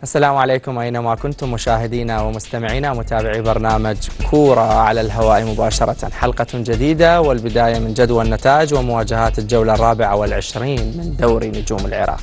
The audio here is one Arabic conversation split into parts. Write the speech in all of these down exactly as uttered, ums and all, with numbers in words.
السلام عليكم أينما كنتم مشاهدينا ومستمعينا متابعي برنامج كورة على الهواء مباشرة. حلقة جديدة والبداية من جدول النتائج ومواجهات الجولة الرابعة والعشرين من دوري نجوم العراق.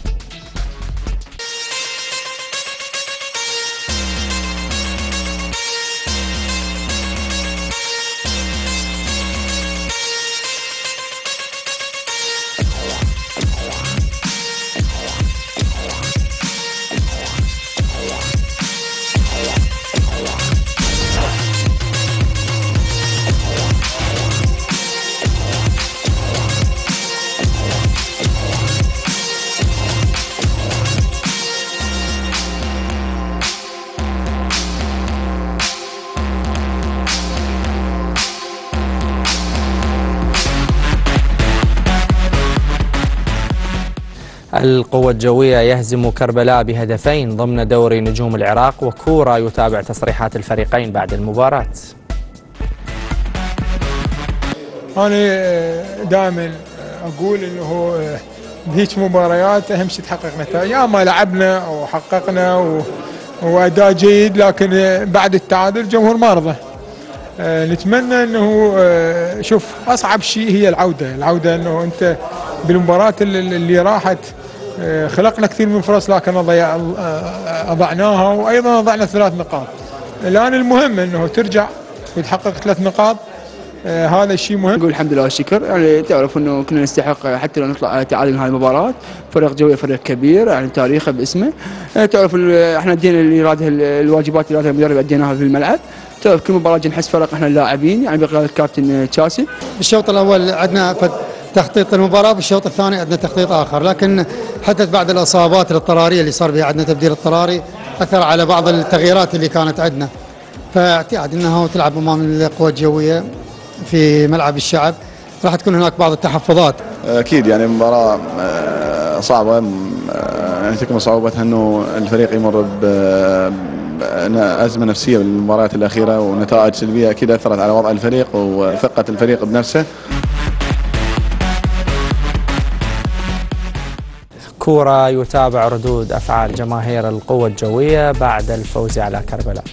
القوة الجوية يهزم كربلاء بهدفين ضمن دوري نجوم العراق، وكورة يتابع تصريحات الفريقين بعد المباراة. أنا دائما أقول إنه بهيك مباريات أهم شيء تحقق نتائج، يا ما لعبنا وحققنا وأداء جيد، لكن بعد التعادل الجمهور ما رضى. نتمنى انه شوف اصعب شيء هي العوده، العوده انه انت بالمباراه اللي راحت خلقنا كثير من فرص لكن اضعناها، وايضا اضعنا ثلاث نقاط. الان المهم انه ترجع وتحقق ثلاث نقاط، هذا الشيء مهم. نقول الحمد لله والشكر، يعني تعرف انه كنا نستحق حتى لو نطلع تعادل من هذه المباراه. فريق جوي فريق كبير، يعني تاريخه باسمه. تعرف احنا ادينا الاراده الواجبات اللي المدرب اديناها في الملعب. تعرف كل مباراه نحس فرق احنا اللاعبين، يعني بقياده الكابتن تشاسي. بالشوط الاول عندنا تخطيط المباراه، بالشوط الثاني عندنا تخطيط اخر، لكن حدث بعد الاصابات الاضطراريه اللي صار بها عندنا تبديل اضطراري اثر على بعض التغييرات اللي كانت عندنا. فاعتقد انها تلعب امام القوى الجويه في ملعب الشعب راح تكون هناك بعض التحفظات. اكيد يعني مباراه صعبه، يعني تكمن صعوبتها انه الفريق يمر ب أزمة نفسية بالمباريات الأخيرة، ونتائج سلبية أكيد أثرت على وضع الفريق وثقة الفريق بنفسه. كورة يتابع ردود أفعال جماهير القوة الجوية بعد الفوز على كربلاء.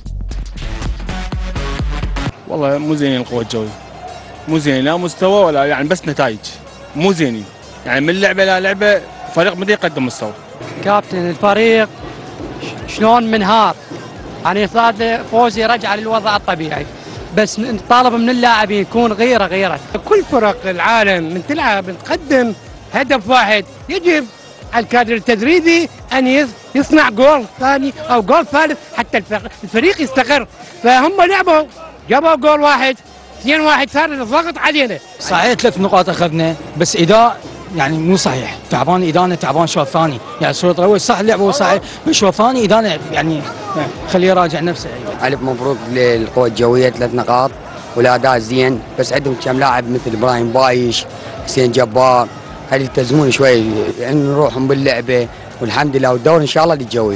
والله مو زينين القوة الجوية، مو زينين لا مستوى ولا يعني بس نتائج مو زينين، يعني من لعبة لا لعبة فريق بدي يقدم مستوى. كابتن الفريق شلون منهار، يعني صار فوزي رجع للوضع الطبيعي، بس نطالب من اللاعبين يكون غيره غيره. كل فرق العالم من تلعب تقدم هدف واحد، يجب على الكادر التدريبي ان يصنع جول ثاني او جول ثالث حتى الفريق يستقر. فهم لعبوا جابوا جول واحد، اثنين واحد، صار الضغط علينا. صحيح ثلاث نقاط اخذنا، بس اداء يعني مو صحيح، تعبان ادانا، تعبان شوط ثاني، يعني الشوط الاول صح لعبه صحيح، بالشوط الثاني ادانا يعني خليه يراجع نفسه. الف مبروك للقوى الجويه، ثلاث نقاط والاداء زين، بس عندهم كم لاعب مثل ابراهيم بايش، حسين جبار، هل يلتزمون شوي يعني نروحهم باللعبه، والحمد لله والدوري ان شاء الله للجويه.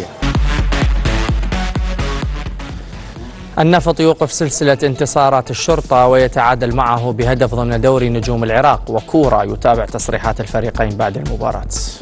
النفط يوقف سلسلة انتصارات الشرطة ويتعادل معه بهدف ضمن دوري نجوم العراق، وكورة يتابع تصريحات الفريقين بعد المباراة.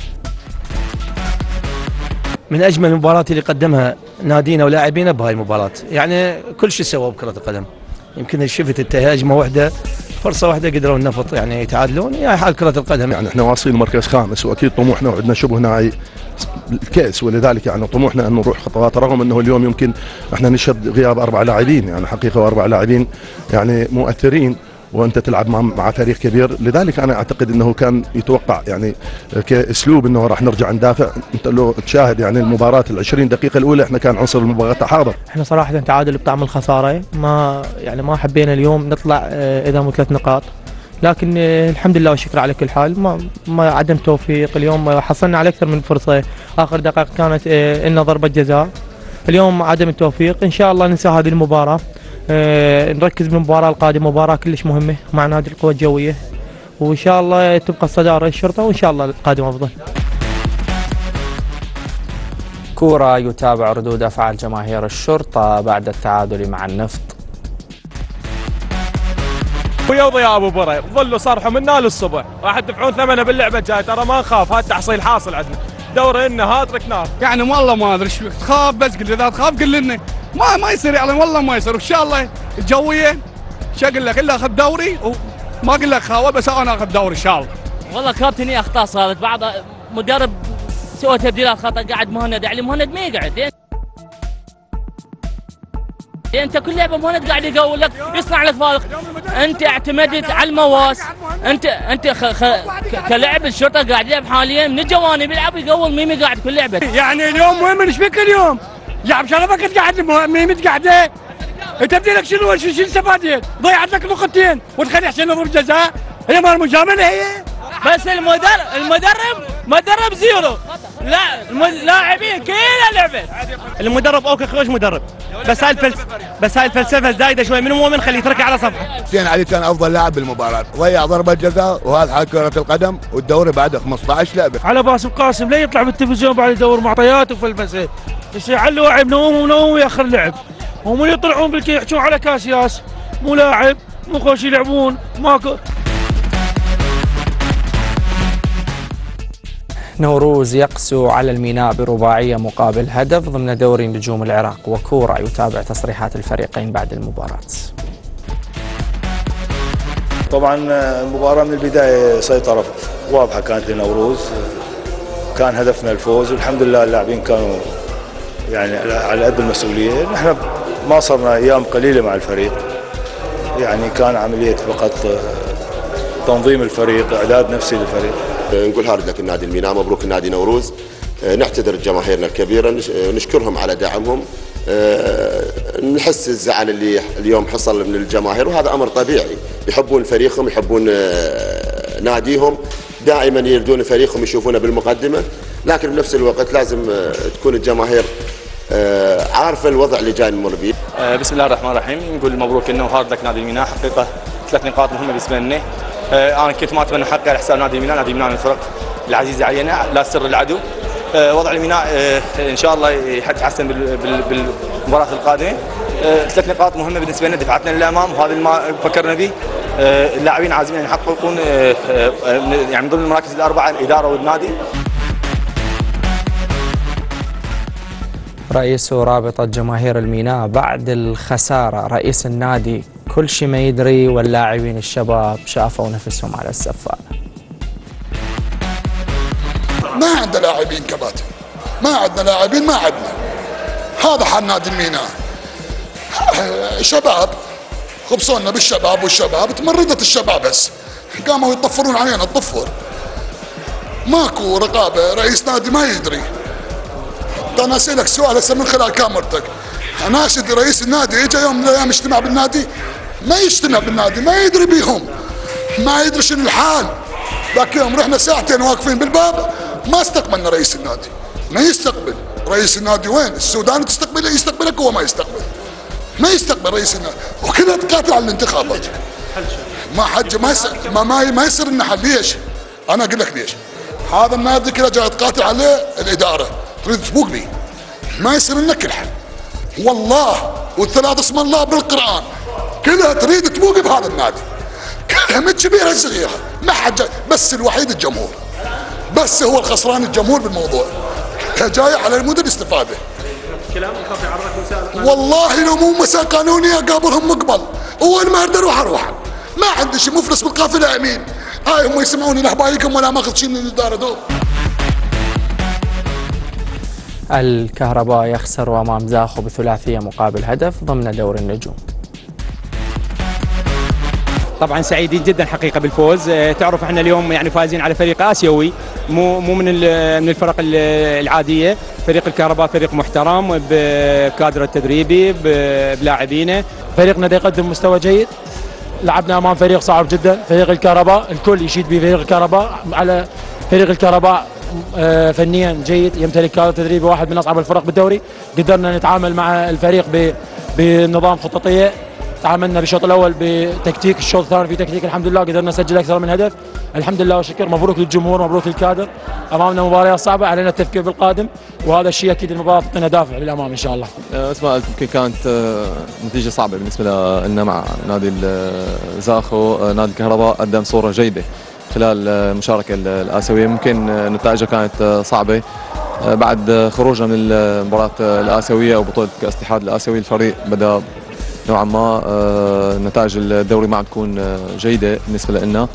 من أجمل المباريات اللي قدمها نادينا ولاعبينا بهاي المباراة، يعني كل شيء سووا بكرة القدم. يمكن شفت انت هجمة واحدة، فرصة واحدة قدروا النفط يعني يتعادلون، هي حال كرة القدم. يعني احنا واصلين مركز خامس، واكيد طموحنا وعندنا شبه نهائي الكأس، ولذلك يعني طموحنا أن نروح خطوات، رغم أنه اليوم يمكن احنا نشهد غياب أربع لاعبين، يعني حقيقة وأربع لاعبين يعني مؤثرين، وأنت تلعب مع مع فريق كبير. لذلك أنا أعتقد أنه كان يتوقع يعني كأسلوب أنه راح نرجع ندافع. أنت لو تشاهد يعني المباراة العشرين دقيقة الأولى احنا كان عنصر المباراة حاضر. احنا صراحة تعادل بطعم الخسارة، ما يعني ما حبينا اليوم نطلع إذا مو ثلاث نقاط، لكن الحمد لله والشكر على كل حال. ما ما عدم توفيق، اليوم حصلنا على اكثر من فرصه، اخر دقائق كانت لنا ضربه جزاء، اليوم عدم التوفيق. ان شاء الله ننسى هذه المباراه، نركز بالمباراه القادمه، مباراه كلش مهمه مع نادي القوى الجويه، وان شاء الله تبقى الصداره الشرطه، وان شاء الله القادم افضل. كورة يتابع ردود افعال جماهير الشرطه بعد التعادل مع النفط. ويا يا ابو بري ظلوا صرحوا منا للصبح، راح تدفعون ثمنه باللعبه الجايه، ترى ما نخاف، هذا تحصيل حاصل عندنا. دوري انه هاتريك نار. يعني والله ما ادري شو تخاف، بس قل اذا تخاف قل لنا ما ما يصير يعني والله ما يصير. وان شاء الله الجويه شو اقول لك الا اخذ دوري وما اقول لك خاوه بس انا اخذ دوري ان شاء الله. والله كابتني اخطاء صارت، بعض مدرب سوى تبديلات خطا، قاعد مهند يعني مهند ما يقعد. انت كل لعبه مهند قاعد يقول لك يصنع لك فارق. انت اعتمدت على المواس، انت انت خ... خ... كلاعب الشرطه قاعد يلعب حاليا من الجوانب يلعب يقول ميمي قاعد كل لعبه. يعني اليوم مهم ايش بك اليوم؟ لاعب شرفك تقعد ميمي تقعده. انت بديلك شنو شو استفادت؟ ضيعت لك نقطتين وتخلي حسين يضرب جزاء، هي مال مجامله هي. بس المدرب المدرب مدرب زيرو، لا اللاعبين كلها لعبت. المدرب اوكي خوش مدرب، بس هاي الفلسفه بس هاي الفلسفه الزايده شوي من المؤمن خليه يتركها على صفحه. حسين علي كان افضل لاعب بالمباراه، ضيع ضربه جزاء وهذا حال كره القدم والدوري بعد خمسة عشر لعبه. على باسم قاسم لا يطلع بالتلفزيون بعد يدور معطيات وفلفسه، يصير لاعب نوم ونوم وياخر لعب، هم يطلعون بالكي يحجون على كاسياس، مو لاعب مو خوش يلعبون ماكو. نوروز يقسو على الميناء برباعية مقابل هدف ضمن دوري نجوم العراق، وكورة يتابع تصريحات الفريقين بعد المباراة. طبعا المباراة من البداية سيطرة واضحة كانت لنوروز، كان هدفنا الفوز والحمد لله اللاعبين كانوا يعني على قد المسؤولية. نحن ما صرنا أيام قليلة مع الفريق، يعني كان عملية فقط تنظيم الفريق، إعداد نفسي للفريق. نقول هارد لك النادي الميناء، مبروك النادي نوروز، نعتذر جماهيرنا الكبيرة، نشكرهم على دعمهم، نحس الزعل اللي اليوم حصل من الجماهير وهذا أمر طبيعي، يحبون فريقهم يحبون ناديهم، دائما يردون فريقهم يشوفونه بالمقدمة، لكن بنفس الوقت لازم تكون الجماهير عارفة الوضع اللي جاي نمر به. بسم الله الرحمن الرحيم، نقول مبروك لنا وهارد لك نادي الميناء، حقيقة ثلاث نقاط مهمة بالنسبة لنا. انا كنت ما اتمنى حقي على حساب نادي الميناء، نادي الميناء من الفرق العزيزه علينا لا سر العدو. وضع الميناء ان شاء الله يتحسن بالمباراه القادمه. ثلاث نقاط مهمه بالنسبه لنا، دفعتنا للامام وهذا ما فكرنا به. اللاعبين عازمين ان يحققون يعني من ضمن المراكز الاربعه الاداره والنادي. رئيس رابطة جماهير الميناء بعد الخسارة، رئيس النادي كل شيء ما يدري واللاعبين الشباب شافوا نفسهم على السفالة. ما عندنا لاعبين كباتن، ما عندنا لاعبين، ما عندنا. هذا حال نادي الميناء. شباب خبصونا بالشباب والشباب تمردت الشباب بس قاموا يطفرون علينا الطفر. ماكو رقابة، رئيس نادي ما يدري. انا اسالك سؤال هسه من خلال كاميرتك، اناشد رئيس النادي اجى يوم من الايام يجتمع بالنادي؟ ما يجتمع بالنادي، ما يدري بيهم، ما يدري شنو الحال. ذاك يوم رحنا ساعتين واقفين بالباب ما استقبلنا رئيس النادي، ما يستقبل رئيس النادي. وين السودان تستقبله؟ يستقبلك هو ما يستقبل، ما يستقبل رئيس النادي، وكلها تقاتل على الانتخابات. ما حج ما يصير ما, ما, ما يصير لنا حل. ليش؟ انا اقول لك ليش. هذا النادي كله جاي تقاتل عليه الاداره، تريد تفوق بي، ما يصير لنا كل حل. والله والثلاث اسم الله بالقران كلها تريد تفوق بهذا النادي، كلها من كبيره صغيره، ما حد جاي، بس الوحيد الجمهور، بس هو الخسران الجمهور بالموضوع، جاي على مود الاستفاده. كلام يخاف يعرضك مسائل، والله لو مو مسائل قانونيه اقابلهم مقبل، وين ما اقدر اروح اروح، ما عندي شيء، مفلس بالقافله امين. هاي هم يسمعوني لحبايكم ولا ماخذ شيء من الاداره دول. الكهرباء يخسر أمام زاخو بثلاثية مقابل هدف ضمن دور النجوم. طبعا سعيدين جدا حقيقه بالفوز. تعرف احنا اليوم يعني فايزين على فريق اسيوي، مو مو من من الفرق العاديه. فريق الكهرباء فريق محترم بكادره التدريبي بلاعبينه. فريقنا دا يقدم مستوى جيد، لعبنا امام فريق صعب جدا، فريق الكهرباء الكل يشيد بفريق الكهرباء. على فريق الكهرباء فنيا جيد، يمتلك كادر تدريبي واحد من اصعب الفرق بالدوري. قدرنا نتعامل مع الفريق بنظام خططيه، تعاملنا بالشوط الاول بتكتيك، الشوط الثاني في تكتيك، الحمد لله قدرنا نسجل اكثر من هدف. الحمد لله والشكر. مبروك للجمهور، مبروك للكادر. امامنا مباريات صعبه، علينا التفكير بالقادم، وهذا الشيء اكيد المباراه تعطينا دافع للامام ان شاء الله. اسماء يمكن كانت نتيجه صعبه بالنسبه لنا مع نادي زاخو. نادي الكهرباء قدم صوره جيده خلال المشاركة الآسيوية. ممكن نتائجها كانت صعبة بعد خروجنا من المباراة الآسيوية أو بطولة كأس الاتحاد الآسيوي. الفريق بدأ نوعا ما نتائج الدوري ما عم تكون جيدة بالنسبة لنا.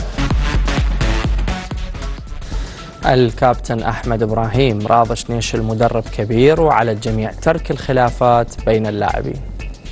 الكابتن أحمد إبراهيم: راضي شنيش المدرب كبير وعلى الجميع ترك الخلافات بين اللاعبين.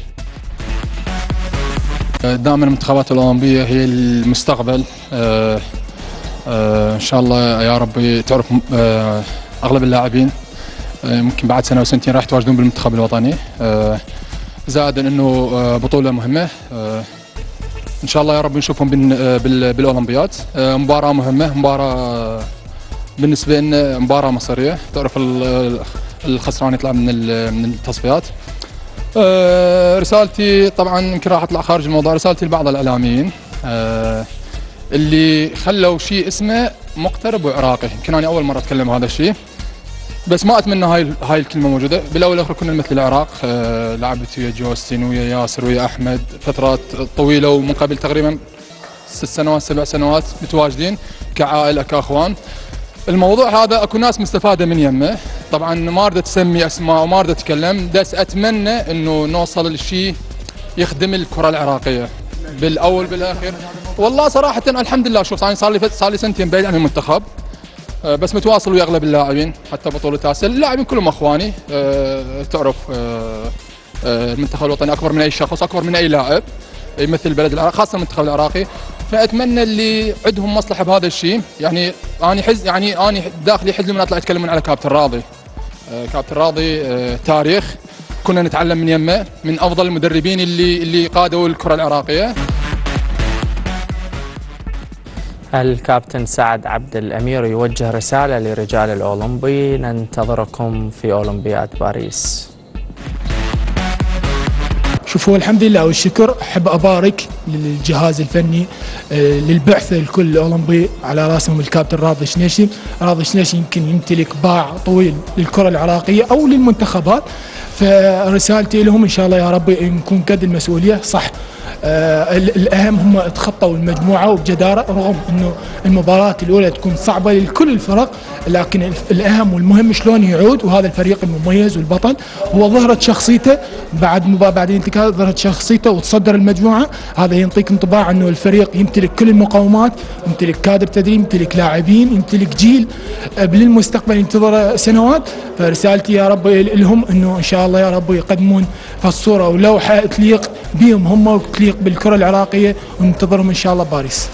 دائما المنتخبات الأولمبية هي المستقبل. آه آه إن شاء الله يا رب تعرف آه أغلب اللاعبين آه ممكن بعد سنة أو سنتين راح يتواجدون بالمنتخب الوطني. آه زائدا أنه آه بطولة مهمة. آه إن شاء الله يا رب نشوفهم بالأولمبياد. آه مباراة مهمة، مباراة بالنسبة لنا مباراة مصيرية. تعرف الخسران يطلع من من التصفيات. أه رسالتي طبعا يمكن راح اطلع خارج الموضوع. رسالتي لبعض الاعلاميين أه اللي خلوا شيء اسمه مقترب وعراقي. يمكن انا اول مره اتكلم هذا الشيء، بس ما اتمنى هاي هاي الكلمه موجوده. بالاول والاخر كنا مثل العراق. أه لعبت ويا جوستن ويا ياسر ويا احمد فترات طويله، ومن قبل تقريبا ست سنوات سبع سنوات متواجدين كعائله كاخوان. الموضوع هذا اكو ناس مستفاده من يمه. طبعا ما اريد اسمي اسماء وما اريد اتكلم، بس اتمنى انه نوصل لشيء يخدم الكره العراقيه بالاول بالاخير. والله صراحه الحمد لله. شوف صار لي صار لي سنتين بعيد عن المنتخب، بس متواصل ويا اغلب اللاعبين حتى بطوله اسيا. اللاعبين كلهم اخواني. أه تعرف أه أه المنتخب الوطني اكبر من اي شخص، اكبر من اي لاعب يمثل بلد العراق، خاصه المنتخب العراقي. فاتمنى اللي عندهم مصلحه بهذا الشيء. يعني انا حز يعني انا داخلي حزن من اطلع اتكلم على كابتن راضي. آه كابتن راضي آه تاريخ كنا نتعلم من يمه، من افضل المدربين اللي اللي قادوا الكره العراقيه. الكابتن سعد عبد الأمير يوجه رساله لرجال الاولمبي: ننتظركم في اولمبياد باريس. شوفوا الحمد لله والشكر. احب ابارك للجهاز الفني للبعثه الكل الاولمبي على راسهم الكابتن راضي شنيشي. راضي شنيشي يمكن يمتلك باع طويل للكره العراقيه او للمنتخبات، فرسالتي لهم ان شاء الله يا رب نكون قد المسؤوليه. صح آه الاهم هم تخطوا المجموعه وبجداره، رغم انه المباراه الاولى تكون صعبه لكل الفرق، لكن الاهم والمهم شلون يعود. وهذا الفريق المميز والبطل هو ظهرت شخصيته بعد مبا بعد الانتقال، ظهرت شخصيته وتصدر المجموعه. هذا ينطيك انطباع انه الفريق يمتلك كل المقومات، يمتلك كادر تدريب، يمتلك لاعبين، يمتلك جيل للمستقبل ينتظر سنوات. فرسالتي يا رب لهم انه ان شاء الله يا رب يقدمون فالصوره ولوحه تليق بهم هم وتليق بالكره العراقيه، وننتظرهم ان شاء الله باريس.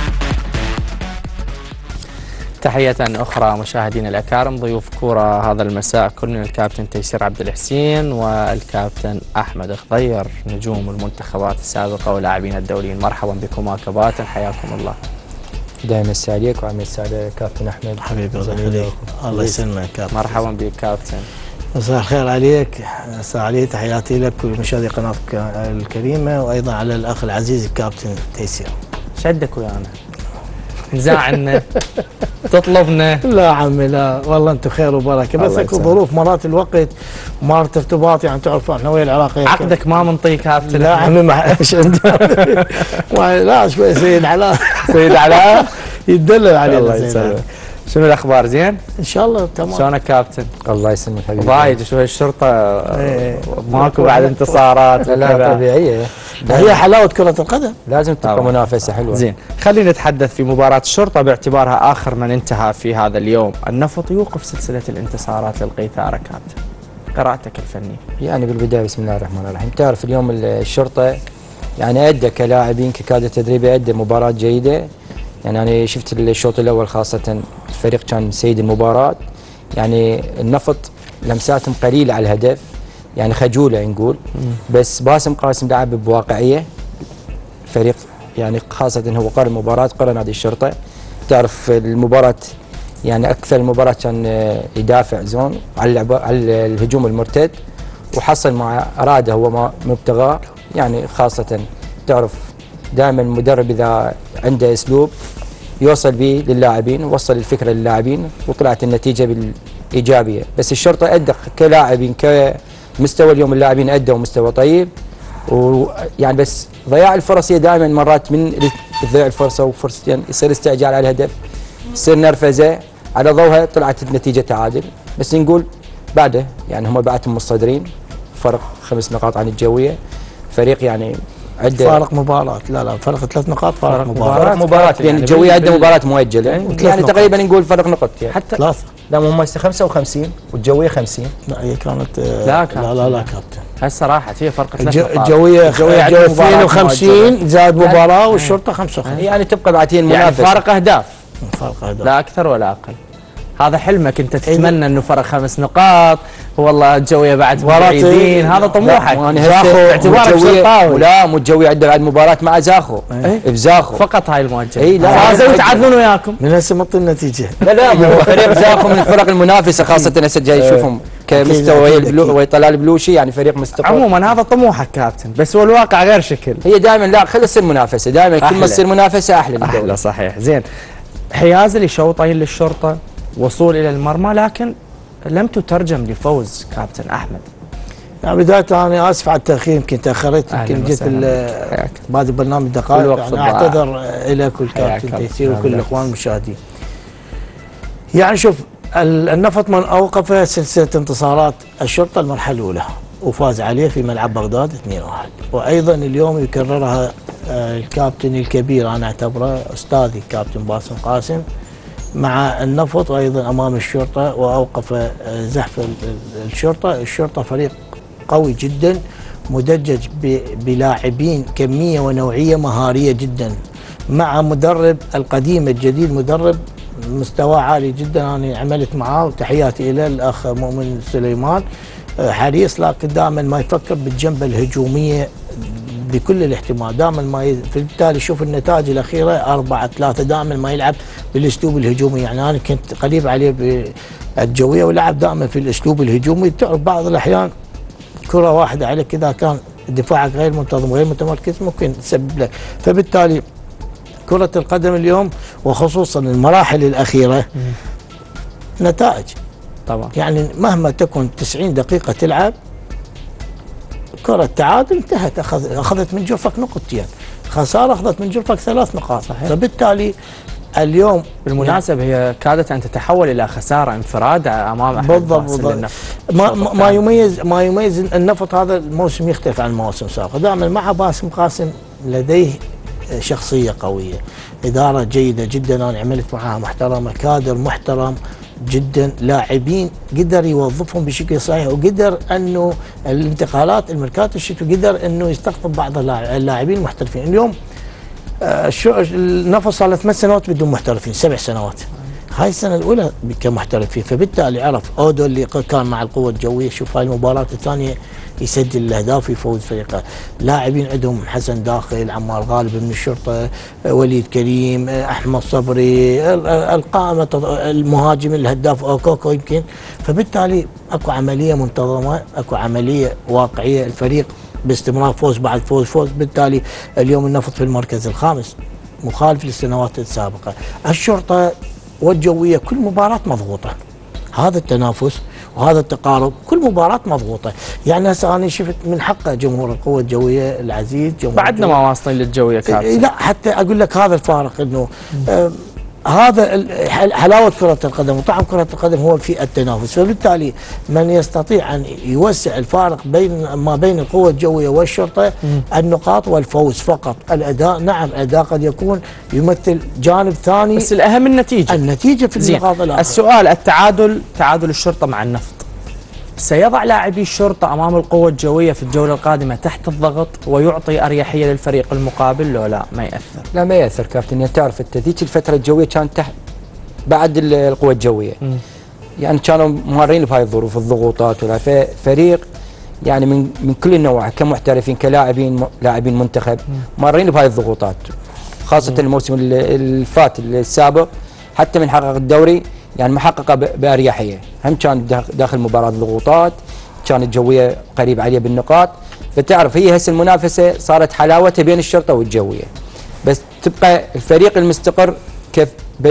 تحية أخرى مشاهدينا الأكارم، ضيوف كورة هذا المساء كلنا الكابتن تيسير عبد الحسين والكابتن أحمد خضير، نجوم المنتخبات السابقة ولاعبين الدوليين. مرحبا بكما كباتن، حياكم الله. دائما يسعد عليك وعم يسعد كابتن أحمد. حبيبي الله يسلمك كابتن. مرحبا بك كابتن. مساء الخير عليك، مساء علي، تحياتي لك ولمشاهدي قناتك الكريمة، وأيضا على الأخ العزيز الكابتن تيسير. شدك ويانا نزاعنا تطلبنا. لا عمي لا والله انتم خير وبركه، بس اكو ظروف مرات الوقت مرات ارتباط، يعني تعرف احنا ويا العراقيين عقدك ما منطيك كابتن. لا عمي ما ايش انت لا شوي سيد علاء سيد علاء يتدلل عليه. الله يسلمك. شنو الاخبار؟ زين؟ ان شاء الله تمام. شلونك كابتن؟ الله يسلمك حبيبي. ضايج شوي الشرطه ايه. ماكو بعد انتصارات. لا طبيعيه، هي حلاوه كره القدم، لازم تبقى منافسه حلوه. زين، خلينا نتحدث في مباراه الشرطه باعتبارها اخر من انتهى في هذا اليوم. النفط يوقف سلسله الانتصارات للقيثاره كابتن، قراءتك الفنيه. يعني بالبدايه بسم الله الرحمن الرحيم، تعرف اليوم الشرطه يعني ادى كلاعبين ككادر تدريبي ادى مباراه جيده. يعني أنا شفت الشوط الأول خاصة الفريق كان سيد المباراة. يعني النفط لمساتهم قليلة على الهدف، يعني خجولة نقول، بس باسم قاسم لعب بواقعية. فريق يعني خاصة هو قرر المباراة، قرر نادي الشرطة. تعرف المباراة يعني أكثر المباراة كان يدافع زون على على الهجوم المرتد، وحصل مع أراده هو ما مبتغاه. يعني خاصة تعرف دائما المدرب إذا عنده أسلوب يوصل به للاعبين، ووصل الفكرة للاعبين وطلعت النتيجة بالإيجابية. بس الشرطة أدى كلاعبين كمستوى اليوم، اللاعبين أدوا مستوى طيب، ويعني بس ضياع الفرص هي دائما مرات من تضيع الفرصه وفرصتين يصير استعجال على الهدف، يصير نرفزه، على ضوءها طلعت النتيجه تعادل. بس نقول بعده يعني هم بعدهم مصدرين فرق خمس نقاط عن الجويه، فريق يعني عده فارق مباراه، لا لا فرق ثلاث نقاط، فارق مباراه فرق مباراه لان الجويه عندها مباراه مؤجله يعني تقريبا نقول فرق نقط يعني حتى ثلاثه. لا هم هسه خمسة وخمسين والجويه خمسين. لا هي كانت لا كابتن. لا لا, لا كابتن هسه راحت هي فرق ثلاث نقاط. الجويه الجويه اثنين وخمسين زائد مباراه والشرطه خمسة وخمسين يعني تبقى بعدين منافسه يعني فارق اهداف فارق اهداف لا اكثر ولا اقل. هذا حلمك انت تتمنى انه فرق خمس نقاط والله الجويه بعد بعيدين، هذا طموحك باعتبارك شرطاوي. لا مو الجويه عنده بعد مباراه مع زاخو بزاخو فقط هاي المؤجله. اي لا فازوا وتعادلون وياكم من هسه مطي النتيجه. لا لا مو فريق زاخو من الفرق المنافسه خاصه هسه جاي يشوفهم كمستوى وطلال بلوشي يعني فريق مستقر. عموما هذا طموحك كابتن بس هو الواقع غير شكل. هي دائما لا خلي تصير منافسه دائما كل ما تصير منافسه احلى للدوري. احلى صحيح. زين حيازلي شوطين للشرطه وصول الى المرمى لكن لم تترجم لفوز كابتن احمد. يعني بدايه انا اسف على التاخير يمكن تاخرت يمكن جيت بعد برنامج دقائق يعني اعتذر الى كل كابتن تيسير وكل الاخوان المشاهدين. يعني شوف النفط من اوقف سلسله انتصارات الشرطه المرحله الاولى وفاز عليه في ملعب بغداد اثنين واحد، وايضا اليوم يكررها الكابتن الكبير انا اعتبره استاذي كابتن باسم قاسم مع النفط وايضا امام الشرطه واوقف زحف الشرطه. الشرطه فريق قوي جدا مدجج بلاعبين كميه ونوعيه مهاريه جدا مع مدرب القديم الجديد مدرب مستوى عالي جدا. انا عملت معاه وتحياتي الى الاخ مؤمن سليمان حريص لكن دائما ما يفكر بالجنبه الهجوميه بكل الاحتمال دائما ما ي... فبالتالي شوف النتائج الاخيره أربعة ثلاثة دائما ما يلعب بالاسلوب الهجومي. يعني انا كنت قريب عليه بالجويه ولعب دائما في الاسلوب الهجومي. تعرف بعض الاحيان كره واحده عليك اذا كان دفاعك غير منتظم غير متمركز ممكن تسبب لك. فبالتالي كره القدم اليوم وخصوصا المراحل الاخيره نتائج طبعا يعني مهما تكن تسعين دقيقه تلعب كرة تعادل انتهت أخذ أخذت من جرفك نقطتين، خسارة أخذت من جرفك ثلاث نقاط. صحيح. فبالتالي اليوم بالمناسبة هي كادت أن تتحول إلى خسارة انفراد أمام أحد بالضبط. ما, ما يميز ما يميز النفط هذا الموسم يختلف عن المواسم السابقة. دائما مع باسم قاسم لديه شخصية قوية، إدارة جيدة جدا أنا عملت معها محترمة، كادر محترم جدا، لاعبين قدر يوظفهم بشكل صحيح وقدر انه الانتقالات الميركاتو الشتوي قدر انه يستقطب بعض اللاعبين المحترفين. اليوم آه النفط صار له ثمان سنوات بدون محترفين، سبع سنوات. هاي السنه الاولى كمحترفين فبالتالي عرف اودو اللي كان مع القوه الجويه. شوف هاي المباراه الثانيه يسجل الاهداف ويفوز فريقه. لاعبين عندهم حسن داخل، عمار غالب من الشرطه، وليد كريم، احمد صبري، القائمه المهاجم الهداف اوكوكو يمكن. فبالتالي اكو عمليه منتظمه، اكو عمليه واقعيه، الفريق باستمرار فوز بعد فوز فوز. بالتالي اليوم النفط في المركز الخامس مخالف للسنوات السابقه. الشرطه والجويه كل مباراه مضغوطه. هذا التنافس وهذا التقارب كل مباراة مضغوطة. يعني هسه أنا شفت من حق جمهور القوة الجوية العزيز جمهور بعدنا ما واصلين للجوية كابتن. لا حتى أقول لك هذا الفارق إنه آه هذا حلاوة كرة القدم وطعم كرة القدم هو في التنافس. فبالتالي من يستطيع أن يوسع الفارق بين ما بين القوة الجوية والشرطة النقاط والفوز فقط. الأداء نعم الأداء قد يكون يمثل جانب ثاني بس الأهم النتيجة. النتيجة في النقاط الأخرى. السؤال التعادل تعادل الشرطة مع النفط سيضع لاعبي الشرطة أمام القوة الجوية في الجولة القادمة تحت الضغط ويعطي أريحية للفريق المقابل لو لا ما يأثر؟ لا ما يأثر كابتن. يعني تعرف أنت ذيك الفترة الجوية كانت تحت بعد القوة الجوية م. يعني كانوا مارين بهاي الظروف الضغوطات ولا فريق يعني من من كل النواحي كمحترفين كلاعبين لاعبين منتخب مارين بهاي الضغوطات خاصة م. الموسم اللي فات السابق حتى من حقق الدوري يعني محققه باريحيه. هم كان داخل مباراه ضغوطات، كانت الجويه قريب عليه بالنقاط. فتعرف هي هسه المنافسه صارت حلاوتها بين الشرطه والجويه. بس تبقى الفريق المستقر كيف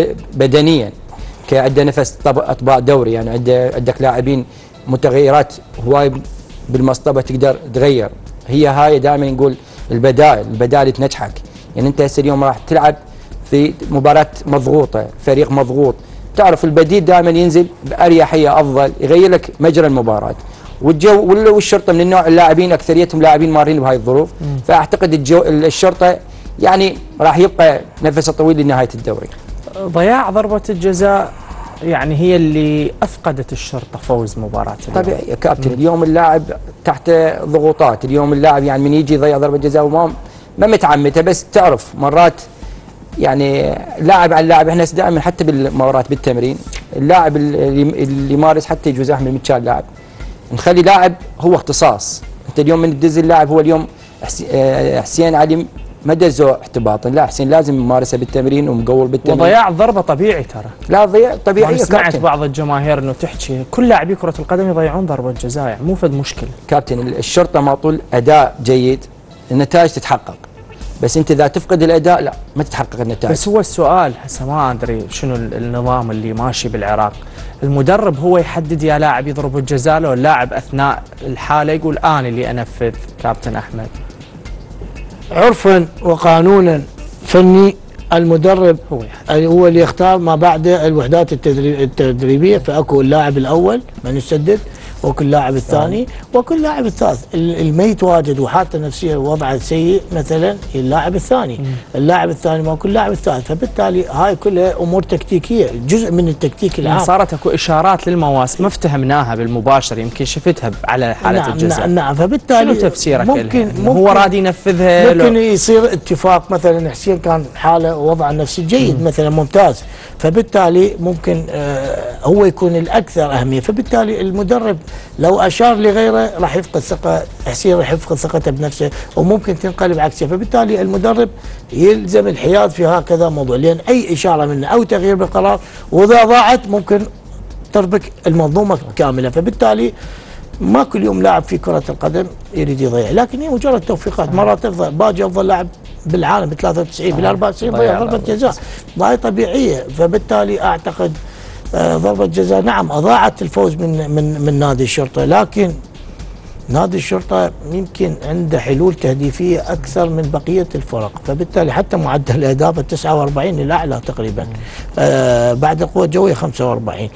بدنيا كعنده نفس اطباق دوري. يعني عنده عندك لاعبين متغيرات هواي بالمصطبه تقدر تغير. هي هاي دائما نقول البدائل البدائل تنجحك. يعني انت هسه اليوم راح تلعب في مباراه مضغوطه، فريق مضغوط، تعرف البديل دائما ينزل باريحيه افضل، يغير لك مجرى المباراه. والجو والشرطه من النوع اللاعبين اكثريتهم لاعبين مارين بهاي الظروف، فاعتقد الجو الشرطه يعني راح يبقى نفسه طويل لنهايه الدوري. ضياع ضربه الجزاء يعني هي اللي افقدت الشرطه فوز مباراه اليوم. طبيعي يا كابتن، اليوم اللاعب تحت ضغوطات، اليوم اللاعب يعني من يجي يضيع ضربه جزاء وما ما متعمته، بس تعرف مرات يعني لاعب على اللاعب، احنا دائما حتى بالمباريات بالتمرين اللاعب اللي يمارس حتى يجوز احمد متشال لاعب، نخلي لاعب هو اختصاص. انت اليوم من تدز اللاعب هو اليوم حسين علي ما دزوا احتباطا، لا حسين لازم يمارسها بالتمرين ومقول بالتمرين. وضياع ضربه طبيعي ترى. لا ضياع طبيعي. سمعت كابتن بعض الجماهير انه تحكي كل لاعبي كره القدم يضيعون ضربه جزاء، يعني مو فد مشكله. كابتن الشرطه ما طول اداء جيد النتائج تتحقق، بس انت اذا تفقد الاداء لا ما تتحقق النتائج. بس هو السؤال هسه ما ادري شنو النظام اللي ماشي بالعراق، المدرب هو يحدد يا لاعب يضرب الجزاء لو اللاعب اثناء الحاله يقول انا اللي انفذ. كابتن احمد، عرفا وقانونا فني المدرب هو هو اللي يختار ما بعد الوحدات التدريبيه، فاكو اللاعب الاول من يسدد، وكل لاعب الثاني وكل لاعب الثالث. الميت واجد وحالته النفسيه وضعه سيء مثلا اللاعب الثاني، اللاعب الثاني ما كل لاعب الثالث، فبالتالي هاي كلها امور تكتيكيه، جزء من التكتيك العام. صارت اكو اشارات للمواس ما افتهمناها بالمباشر، يمكن شفتها على حاله نعم الجزاء. نعم نعم فبالتالي شنو تفسيرك ممكن, ممكن هو رادي ينفذها؟ ممكن يصير اتفاق، مثلا حسين كان حاله ووضعه النفسي جيد مم. مثلا ممتاز، فبالتالي ممكن آه هو يكون الاكثر اهميه، فبالتالي المدرب لو اشار لغيره راح يفقد ثقه، حسين راح يفقد ثقته بنفسه وممكن تنقلب عكسه، فبالتالي المدرب يلزم الحياد في هكذا موضوع، لان اي اشاره منه او تغيير بالقرار واذا ضاعت ممكن تربك المنظومه كامله، فبالتالي ما كل يوم لاعب في كره القدم يريد يضيع، لكن هي مجرد توفيقات. مرات تفضل باجي افضل لاعب بالعالم ب ثلاثة وتسعين بال أربعة وتسعين ضيع ضربه جزاء، هاي طبيعيه، فبالتالي اعتقد آه ضربه جزاء نعم اضاعت الفوز من من من نادي الشرطه، لكن نادي الشرطه يمكن عنده حلول تهديفيه اكثر من بقيه الفرق، فبالتالي حتى معدل الاهداف تسعة وأربعين الاعلى تقريبا، آه بعد القوه الجويه خمسة وأربعين.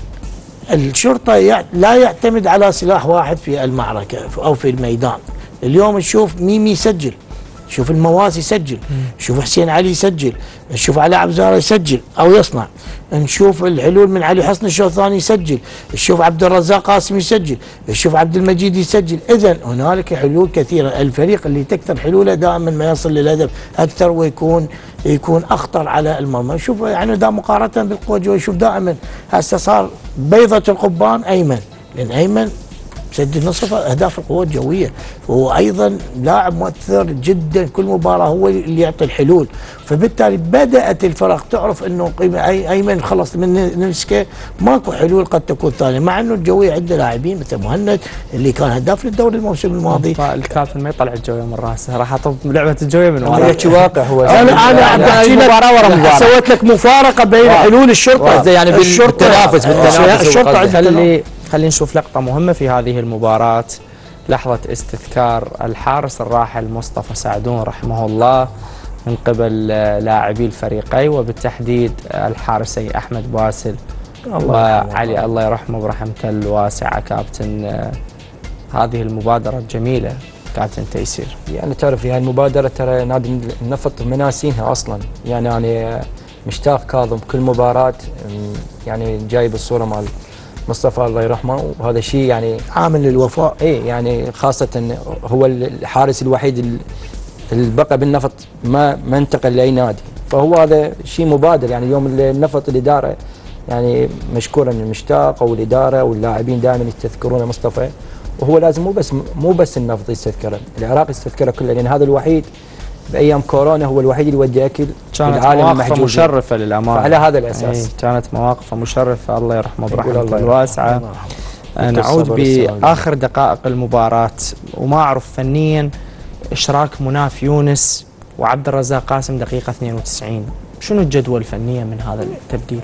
الشرطه لا يعتمد على سلاح واحد في المعركه او في الميدان. اليوم نشوف ميمي يسجل، نشوف المواسي يسجل، نشوف حسين علي يسجل، نشوف علاء عبزاره يسجل او يصنع، نشوف الحلول من علي حسن الشوط الثاني يسجل، نشوف عبد الرزاق قاسم يسجل، نشوف عبد المجيد يسجل، اذا هنالك حلول كثيره، الفريق اللي تكثر حلوله دائما ما يصل للهدف اكثر ويكون يكون اخطر على المرمى. نشوف يعني دا مقارنه بالقوه الجويه، شوف دائما هسه صار بيضه القبان ايمن، لان ايمن سجل نصف اهداف القوه الجويه، وهو ايضا لاعب مؤثر جدا، كل مباراه هو اللي يعطي الحلول، فبالتالي بدات الفرق تعرف انه قيمه ايمن خلص من نمسكه ماكو حلول قد تكون ثانيه، مع انه الجويه عنده لاعبين مثل مهند اللي كان هداف للدوري الموسم الماضي. الكابتن ما يطلع الجويه من راسه، راح اطب لعبه الجويه من وراه. يحكي واقع هو. انا انا عم بحكي لك مباراه ورا مباراه، سويت لك مفارقه بين حلول الشرطه يعني بالتنافس بالتنافس الشرطه خلي خلينا نشوف لقطة مهمة في هذه المباراة، لحظة استذكار الحارس الراحل مصطفى سعدون رحمه الله من قبل لاعبي الفريقين، وبالتحديد الحارسي أحمد باسل وعلي الله يرحمه برحمته الواسعة. كابتن هذه المبادرة الجميلة كابتن تيسير، يعني تعرف هاي المبادرة ترى نادي النفط مناسينها أصلا، يعني أنا مشتاق كاظم كل مباراة يعني جايب الصورة مال مصطفى الله يرحمه، وهذا شيء يعني عامل للوفاء. اي يعني خاصة هو الحارس الوحيد اللي بقى بالنفط ما ما انتقل لاي نادي، فهو هذا شيء مبادر. يعني اليوم النفط الاداره يعني مشكورا المشتاق او الاداره واللاعبين دائما يستذكرون مصطفى، وهو لازم مو بس مو بس النفط يستذكره، العراق يستذكره كله، لان هذا الوحيد بايام كورونا هو الوحيد اللي ودي اكل كانت مواقفه مشرفه للامانه، فعلى هذا الاساس ايه كانت مواقفه مشرفه الله يرحمه برحمته الواسعه. نعود باخر دقائق المباراه، وما اعرف فنيا اشراك مناف يونس وعبد الرزاق قاسم دقيقه اثنين وتسعين، شنو الجدول فنيا من هذا التبديل؟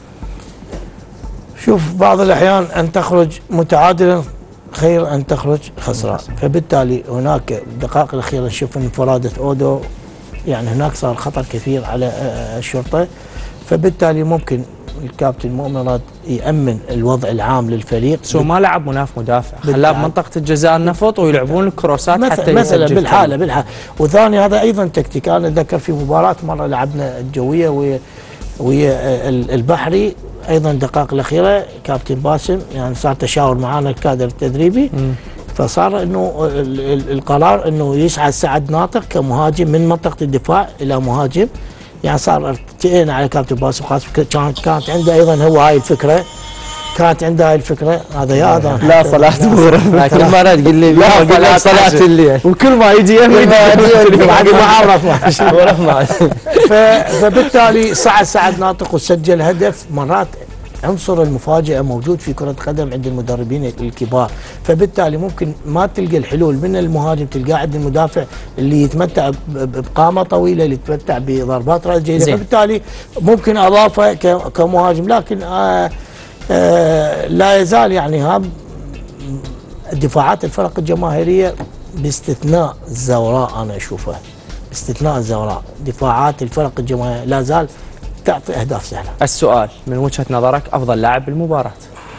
شوف بعض الاحيان ان تخرج متعادلا خير ان تخرج خسران، فبالتالي هناك الدقائق الاخيره نشوف انفراده اودو يعني هناك صار خطر كثير على الشرطه، فبالتالي ممكن الكابتن مؤمن راد يأمن الوضع العام للفريق. سو ما لعب مناف مدافع، خلاه بمنطقه الجزاء النفط ويلعبون الكروسات مثل حتى مثلا بالحاله بالحاله. وثاني هذا ايضا تكتيك. انا اتذكر في مباراه مره لعبنا الجويه ويا ويا البحري ايضا الدقائق الاخيره كابتن باسم يعني صار تشاور معنا الكادر التدريبي، م. فصار انه القرار انه يسعد سعد ناطق كمهاجم من منطقه الدفاع الى مهاجم. يعني صار ارتئينا على كابتن باسم خاص، كانت كانت عنده ايضا هو هاي الفكره، كانت عنده هاي الفكره. هذا يا اذان لا صلاه الظهر كل مره تقول لي لا صلاه صلاه الليل وكل ما يجي يمي بعد ما عرف. فبالتالي صعد سعد ناطق وسجل هدف. مرات عنصر المفاجأة موجود في كرة القدم عند المدربين الكبار، فبالتالي ممكن ما تلقى الحلول من المهاجم، تلقاه عند المدافع اللي يتمتع بقامة طويلة، اللي يتمتع بضربات رأس جيدة، فبالتالي ممكن أضافه كمهاجم. لكن آآ آآ لا يزال يعني هم دفاعات الفرق الجماهيرية باستثناء الزوراء، أنا أشوفها باستثناء الزوراء دفاعات الفرق الجماهيرية لا زال تعطي اهداف سهله. السؤال من وجهه نظرك افضل لاعب بالمباراه؟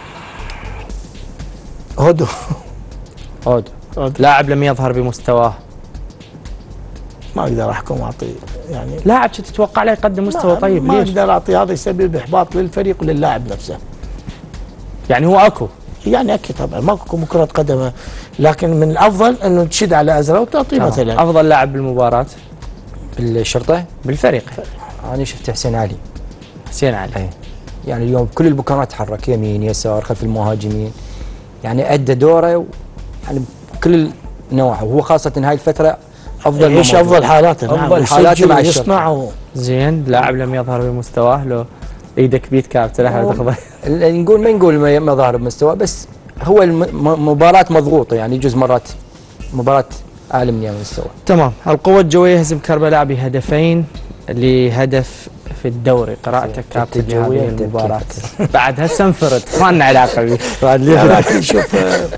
هودو. هودو لاعب لم يظهر بمستواه. ما اقدر احكم اعطي يعني لاعب تتوقع له يقدم مستوى طيب. ما ليش؟ ما اقدر اعطي، هذا يسبب احباط للفريق وللاعب نفسه. يعني هو اكو يعني اكيد طبعا ماكو كره قدم، لكن من الافضل انه تشد على ازرق وتعطيه مثلا. افضل لاعب بالمباراه بالشرطه بالفريق؟ انا شفت حسين علي. حسين علي اي يعني اليوم كل البكرات تحرك يمين يسار خلف المهاجمين، يعني ادى دوره يعني بكل النواحي، وهو خاصه هاي الفتره افضل ايش افضل حالاته. افضل نعم. حالاته مع يصنع. زين لاعب لم يظهر بمستواه، لو ايدك بيد كابتن احمد تاخذه. نقول ما نقول ما ظهر بمستواه، بس هو المباراه مضغوطه، يعني يجوز مرات مباراه اعلى من المستوى. تمام. القوه الجويه يهزم كربلاء بهدفين لهدف في الدوري. قراءتك كابتن بهذه المباراة بعد هسه انفرد ما لنا علاقه به بعد لكن شوف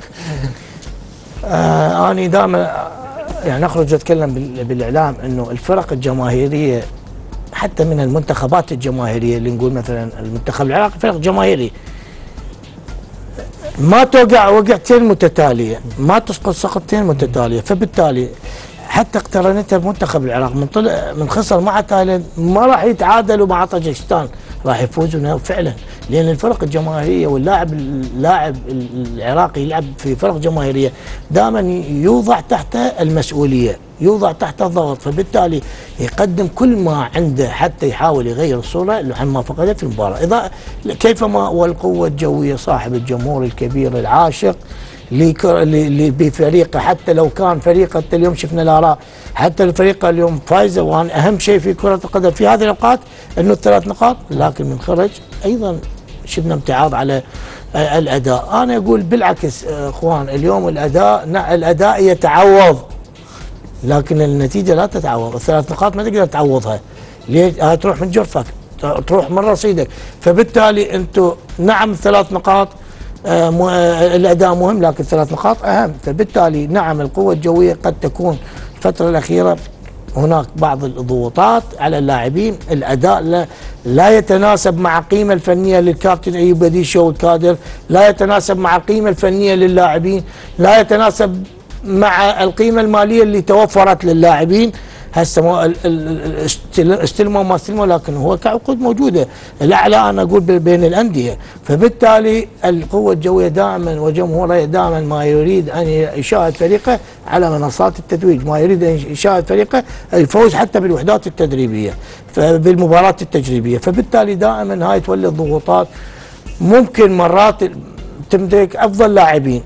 آه انا دائما يعني اخرج اتكلم بالاعلام انه الفرق الجماهيريه حتى من المنتخبات الجماهيريه اللي نقول مثلا المنتخب العراقي فرق جماهيري ما توقع وقعتين متتاليه، ما تسقط سقطتين متتاليه، فبالتالي حتى اقترنتها بمنتخب العراق من طلع من خسر مع تايلاند ما راح يتعادلوا مع طاجكستان، راح يفوزوا فعلا، لان الفرق الجماهيريه واللاعب اللاعب العراقي يلعب في فرق جماهيريه دائما يوضع تحت المسؤوليه، يوضع تحت الضغط، فبالتالي يقدم كل ما عنده حتى يحاول يغير الصوره عما فقده في المباراه، اذا كيفما والقوه الجويه صاحب الجمهور الكبير العاشق بفريقه، حتى لو كان فريقه اليوم شفنا الاراء حتى الفريق اليوم فايزه، وان اهم شيء في كره القدم في هذه الاوقات انه الثلاث نقاط، لكن من خرج ايضا شفنا امتعاض على الاداء. انا اقول بالعكس اخوان، اليوم الاداء الاداء يتعوض لكن النتيجه لا تتعوض، الثلاث نقاط ما تقدر تعوضها، ليه؟ تروح من جرفك تروح من رصيدك، فبالتالي انتم نعم الثلاث نقاط آه الاداء مهم لكن ثلاث نقاط اهم، فبالتالي نعم القوه الجويه قد تكون الفتره الاخيره هناك بعض الضغوطات على اللاعبين، الاداء لا, لا يتناسب مع القيمه الفنيه للكابتن ايوب بديشو والكادر، لا يتناسب مع القيمه الفنيه للاعبين، لا يتناسب مع القيمه الماليه اللي توفرت للاعبين. هسه استلموا ما استلموا لكن هو كعقود موجوده، الاعلى انا اقول بين الانديه، فبالتالي القوه الجويه دائما وجمهوره دائما ما يريد ان يشاهد فريقه على منصات التتويج، ما يريد ان يشاهد فريقه الفوز حتى بالوحدات التدريبيه بالمباراه التجريبيه، فبالتالي دائما هاي تولي ضغوطات. ممكن مرات تمتلك افضل لاعبين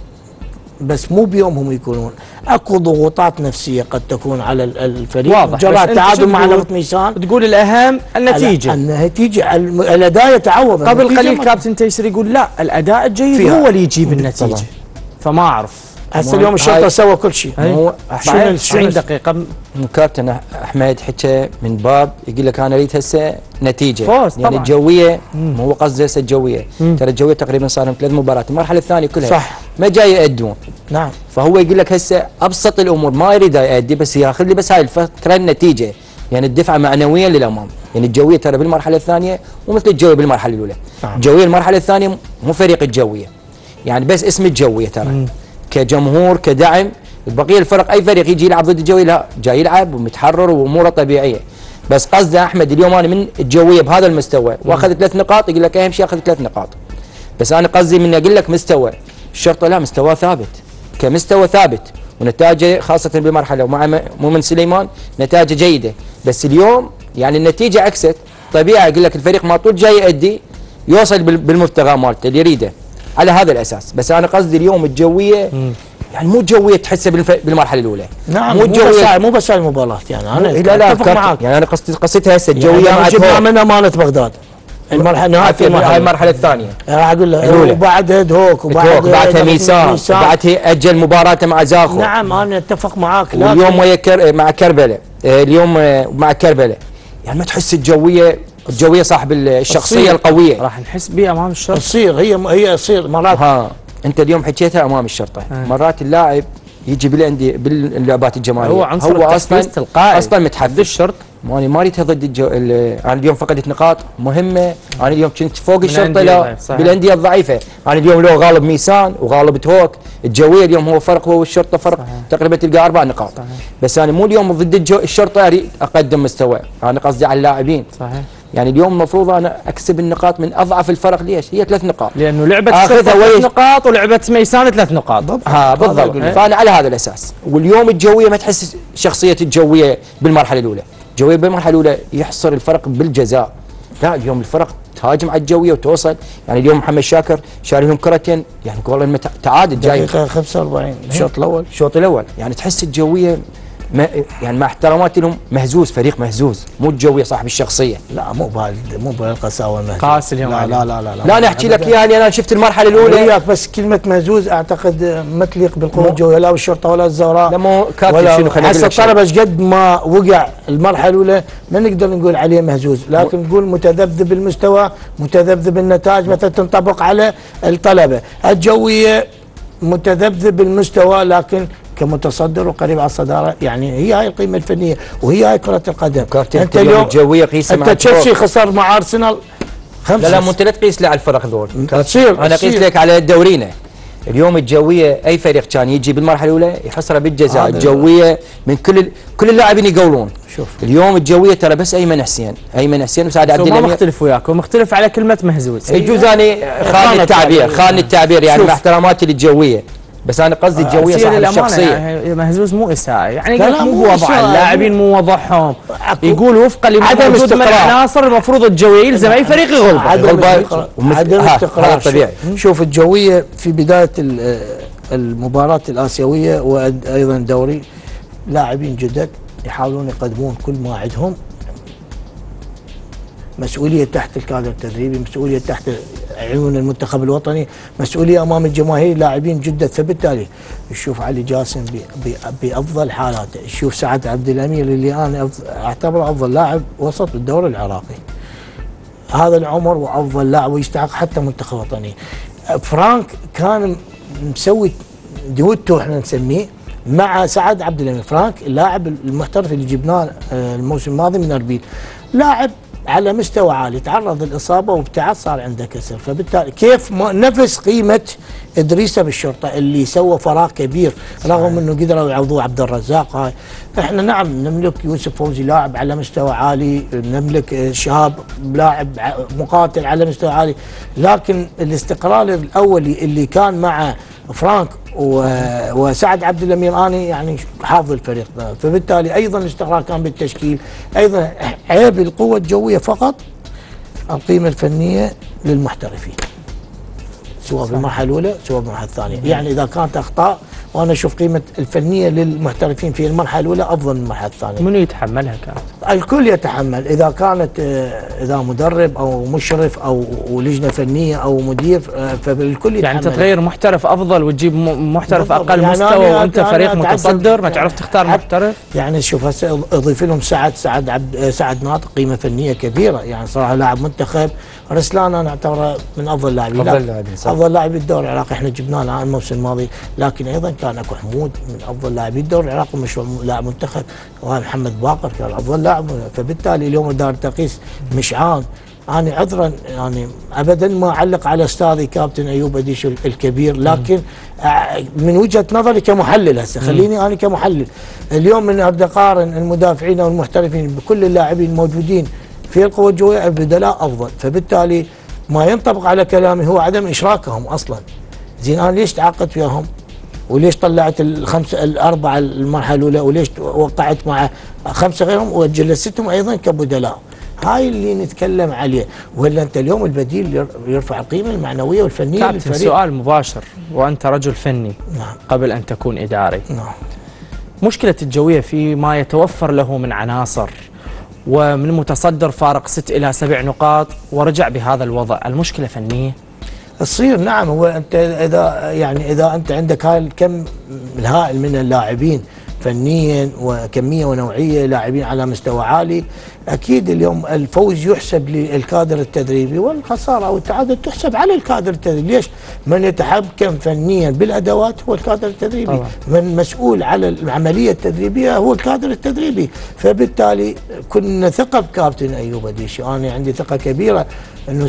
بس مو بيومهم يكونون، اكو ضغوطات نفسيه قد تكون على الفريق، واضح. جرى التعادل مع نفط ميسان تقول الاهم النتيجه، النتيجه الاداء يتعوض. قبل قليل كابتن تيسر يقول لا الاداء الجيد هو اللي يجيب النتيجه، فما اعرف هسه اليوم الشرطه سوى كل شيء. هو بعد تسعين دقيقه كابتن احمد حكى من باب يقول لك انا اريد هسه نتيجه فوز يعني الجويه مو هو قصده هسه الجويه، ترى الجويه تقريبا صار لهم ثلاث مباريات، المرحله الثانيه كلها صح ما جاي يأدون، نعم. فهو يقول لك هسه ابسط الامور ما يريد يؤدي، بس ياخذ لي بس هاي الفتره النتيجه، يعني الدفعه معنويا للامام. يعني الجويه ترى بالمرحله الثانيه مو مثل الجويه بالمرحله الاولى. نعم. الجويه المرحله الثانيه مو فريق الجويه، يعني بس اسم الجويه ترى م. كجمهور كدعم. البقيه الفرق اي فريق يجي يلعب ضد الجويه لا، جاي يلعب ومتحرر واموره طبيعيه. بس قصده احمد اليوم انا من الجويه بهذا المستوى واخذ ثلاث نقاط، يقول لك اهم شيء اخذ ثلاث نقاط. بس انا قصدي من اقول لك مستوى الشرطه لا، مستوى ثابت كمستوى ثابت، ونتائجه خاصه بالمرحله ومع مؤمن سليمان نتائجه جيده. بس اليوم يعني النتيجه عكست طبيعي، اقول لك الفريق ما طول جاي يؤدي يوصل بالمبتغى مالته اللي يريده على هذا الاساس. بس انا قصدي اليوم الجويه م. يعني مو جويه تحسها بالمرحله الاولى. نعم مو جويه مو بس هاي المباراه، يعني انا لا لا اتفق معك، يعني انا قصدي قصتها هسه الجويه يعني جبنا من امانه بغداد المرحله نهايه هاي المرحله الثانيه راح اقول لك، وبعد هيد هوك وبعد بعدها ميسان وبعدها اجل مباراته مع زاخو. نعم انا اتفق معاك. واليوم ويا كر... مع كربلاء اليوم مع كربلاء، يعني ما تحس الجويه الجويه صاحب الشخصيه الصير. القويه راح نحس بها امام الشرطه. تصير هي هي تصير مرات. ها انت اليوم حكيتها امام الشرطه آه. مرات اللاعب يجي بالانديه باللعبات الجماعيه هو عنصر هو اصلا تلقائي اصلا متحفز الشرطه. ماني ما اريدها ضد الجو... انا اليوم فقدت نقاط مهمه، انا اليوم كنت فوق الشرطه لا بالانديه الضعيفه. انا اليوم لو غالب ميسان وغالب توك الجويه اليوم هو فرق، هو الشرطه فرق صحيح. تقريبا تلقى اربع نقاط صحيح. بس انا مو اليوم ضد الجو... الشرطه اريد اقدم مستوى، انا قصدي على اللاعبين صحيح. يعني اليوم المفروض انا اكسب النقاط من اضعف الفرق. ليش؟ هي ثلاث نقاط، لانه لعبه ثلاث نقاط ولعبه ميسان ثلاث نقاط. ها بالضبط. فانا على هذا الاساس. واليوم الجويه ما تحس شخصيه الجويه بالمرحله الاولى. الجويه بالمرحله الاولى يحصر الفرق بالجزاء، لا اليوم الفرق تهاجم على الجويه وتوصل. يعني اليوم محمد شاكر شاري لهم كرتين، يعني والله تعادل جاي دقيقه خمسة وأربعين الشوط الاول الشوط الاول. يعني تحس الجويه ما يعني مع احتراماتي لهم مهزوز، فريق مهزوز، مو الجويه صاحب الشخصيه. لا مو بهال مو بهالقساوه المهزوز قاس اليوم. لا لا لا لا لا, لا انا احكي لك اياها لان انا شفت المرحله الاولى وياك. بس كلمه مهزوز اعتقد ما تليق بالقوه الجويه لا بالشرطه ولا الزوراء. لا مو كابتن شنو خلينا هسه الطلبه ايش قد ما وقع المرحله الاولى ما نقدر نقول عليه مهزوز، لكن نقول متذبذب المستوى، متذبذب النتائج مثلا تنطبق على الطلبه. الجويه متذبذب المستوى لكن كمتصدر وقريب على الصداره، يعني هي هاي القيمه الفنيه وهي هاي كره القدم. انت اليوم الجويه قيسها انت تشيلسي خسر مع ارسنال خمسة. لا لا مو انت لا تقيس لي على الفرق ذول، تصير انا اقيس لك على دورينا. اليوم الجويه اي فريق كان يجي بالمرحله الاولى يحصرها بالجزاء. الجويه من كل كل اللاعبين يقولون. شوف اليوم الجويه ترى بس ايمن حسين، ايمن حسين وسعد عبد الامير. ما مختلف وياك ومختلف على كلمه مهزوز. يجوز انا خان التعبير خان التعبير يعني مع احتراماتي للجويه، بس انا قصدي الجويه صاحب الشخصيه. يعني مهزوز مو اساءه، يعني مو بوضع اللاعبين مو وضعهم، يقول وفقا لموجود من العناصر المفروض الجويه يلزم اي فريق يغلب. عدم استقرار طبيعي. شوف الجويه في بدايه المباراه الاسيويه وايضا الدوري لاعبين جدد يحاولون يقدمون كل ما عندهم، مسؤوليه تحت الكادر التدريبي، مسؤوليه تحت عيون المنتخب الوطني، مسؤوليه امام الجماهير، لاعبين جدد. فبالتالي نشوف علي جاسم بافضل حالاته، نشوف سعد عبد الامير اللي انا اعتبره افضل لاعب وسط بالدوري العراقي هذا العمر وافضل لاعب ويستحق حتى منتخب وطني. فرانك كان مسوي دويتو احنا نسميه مع سعد عبد الامير. فرانك اللاعب المحترف اللي جبناه الموسم الماضي من اربيل، لاعب على مستوى عالي، تعرض للاصابه وابتعد صار عنده كسر. فبالتالي كيف نفس قيمه ادريسه بالشرطه اللي سوى فراغ كبير رغم انه قدروا يعوضوه عبد الرزاق. هاي احنا نعم نملك يوسف فوزي لاعب على مستوى عالي، نملك شهاب لاعب مقاتل على مستوى عالي، لكن الاستقرار الاولي اللي كان مع فرانك وسعد عبد الامير اني يعني حافظ الفريق ده. فبالتالي ايضا الاستقرار كان بالتشكيل، ايضا عيب القوه الجويه فقط القيمه الفنيه للمحترفين سواء في المرحله الاولى سواء في المرحله الثانيه. يعني اذا كانت اخطاء وانا اشوف قيمه الفنيه للمحترفين في المرحله الاولى افضل من المرحله الثانيه. منو يتحملها كانت؟ الكل يتحمل اذا كانت اذا مدرب او مشرف او لجنه فنيه او مدير فالكل يتحمل. يعني انت تغير محترف افضل وتجيب محترف اقل يعني مستوى وانت فريق متصدر ما تعرف تختار محترف. يعني شوف هسه اضيف لهم سعد سعد عبد سعد ناطق قيمه فنيه كبيره، يعني صراحه لاعب منتخب. رسلان انا اعتبره من افضل اللاعبين افضل لاعبين افضل لاعب الدوري العراقي، احنا جبناه له الموسم الماضي، لكن ايضا كان اكو حمود من افضل لاعبي الدوري العراقي مش لاعب منتخب، ومحمد باقر كان افضل لاعب. فبالتالي اليوم دار تقيس مشعان. انا عذرا يعني ابدا ما اعلق على استاذي كابتن ايوب اديش الكبير، لكن من وجهه نظري كمحلل هسه خليني انا كمحلل اليوم من ابدا اقارن المدافعين والمحترفين بكل اللاعبين الموجودين في القوى الجويه البدلاء افضل، فبالتالي ما ينطبق على كلامي هو عدم اشراكهم اصلا. زين انا ليش تعاقدت وياهم؟ وليش طلعت الخمسه الاربعه المرحله الاولى؟ وليش وقعت مع خمسه غيرهم وجلستهم ايضا كبدلاء؟ هاي اللي نتكلم عليه. ولا انت اليوم البديل يرفع القيمه المعنويه والفنيه للفريق. سؤال مباشر، وانت رجل فني نعم. قبل ان تكون اداري. نعم. مشكله الجويه في ما يتوفر له من عناصر، ومن متصدر فارق ست الى سبع نقاط ورجع بهذا الوضع، المشكله فنيه؟ تصير نعم. هو انت اذا يعني اذا انت عندك هاي الكم الهائل من اللاعبين فنيا وكميه ونوعيه، لاعبين على مستوى عالي، اكيد اليوم الفوز يحسب للكادر التدريبي والخساره او التعادل تحسب على الكادر التدريبي. ليش؟ من يتحكم فنيا بالادوات هو الكادر التدريبي، طبعا. من مسؤول على العمليه التدريبيه هو الكادر التدريبي، فبالتالي كنا ثقه بكابتن ايوب اديشي، انا عندي ثقه كبيره انه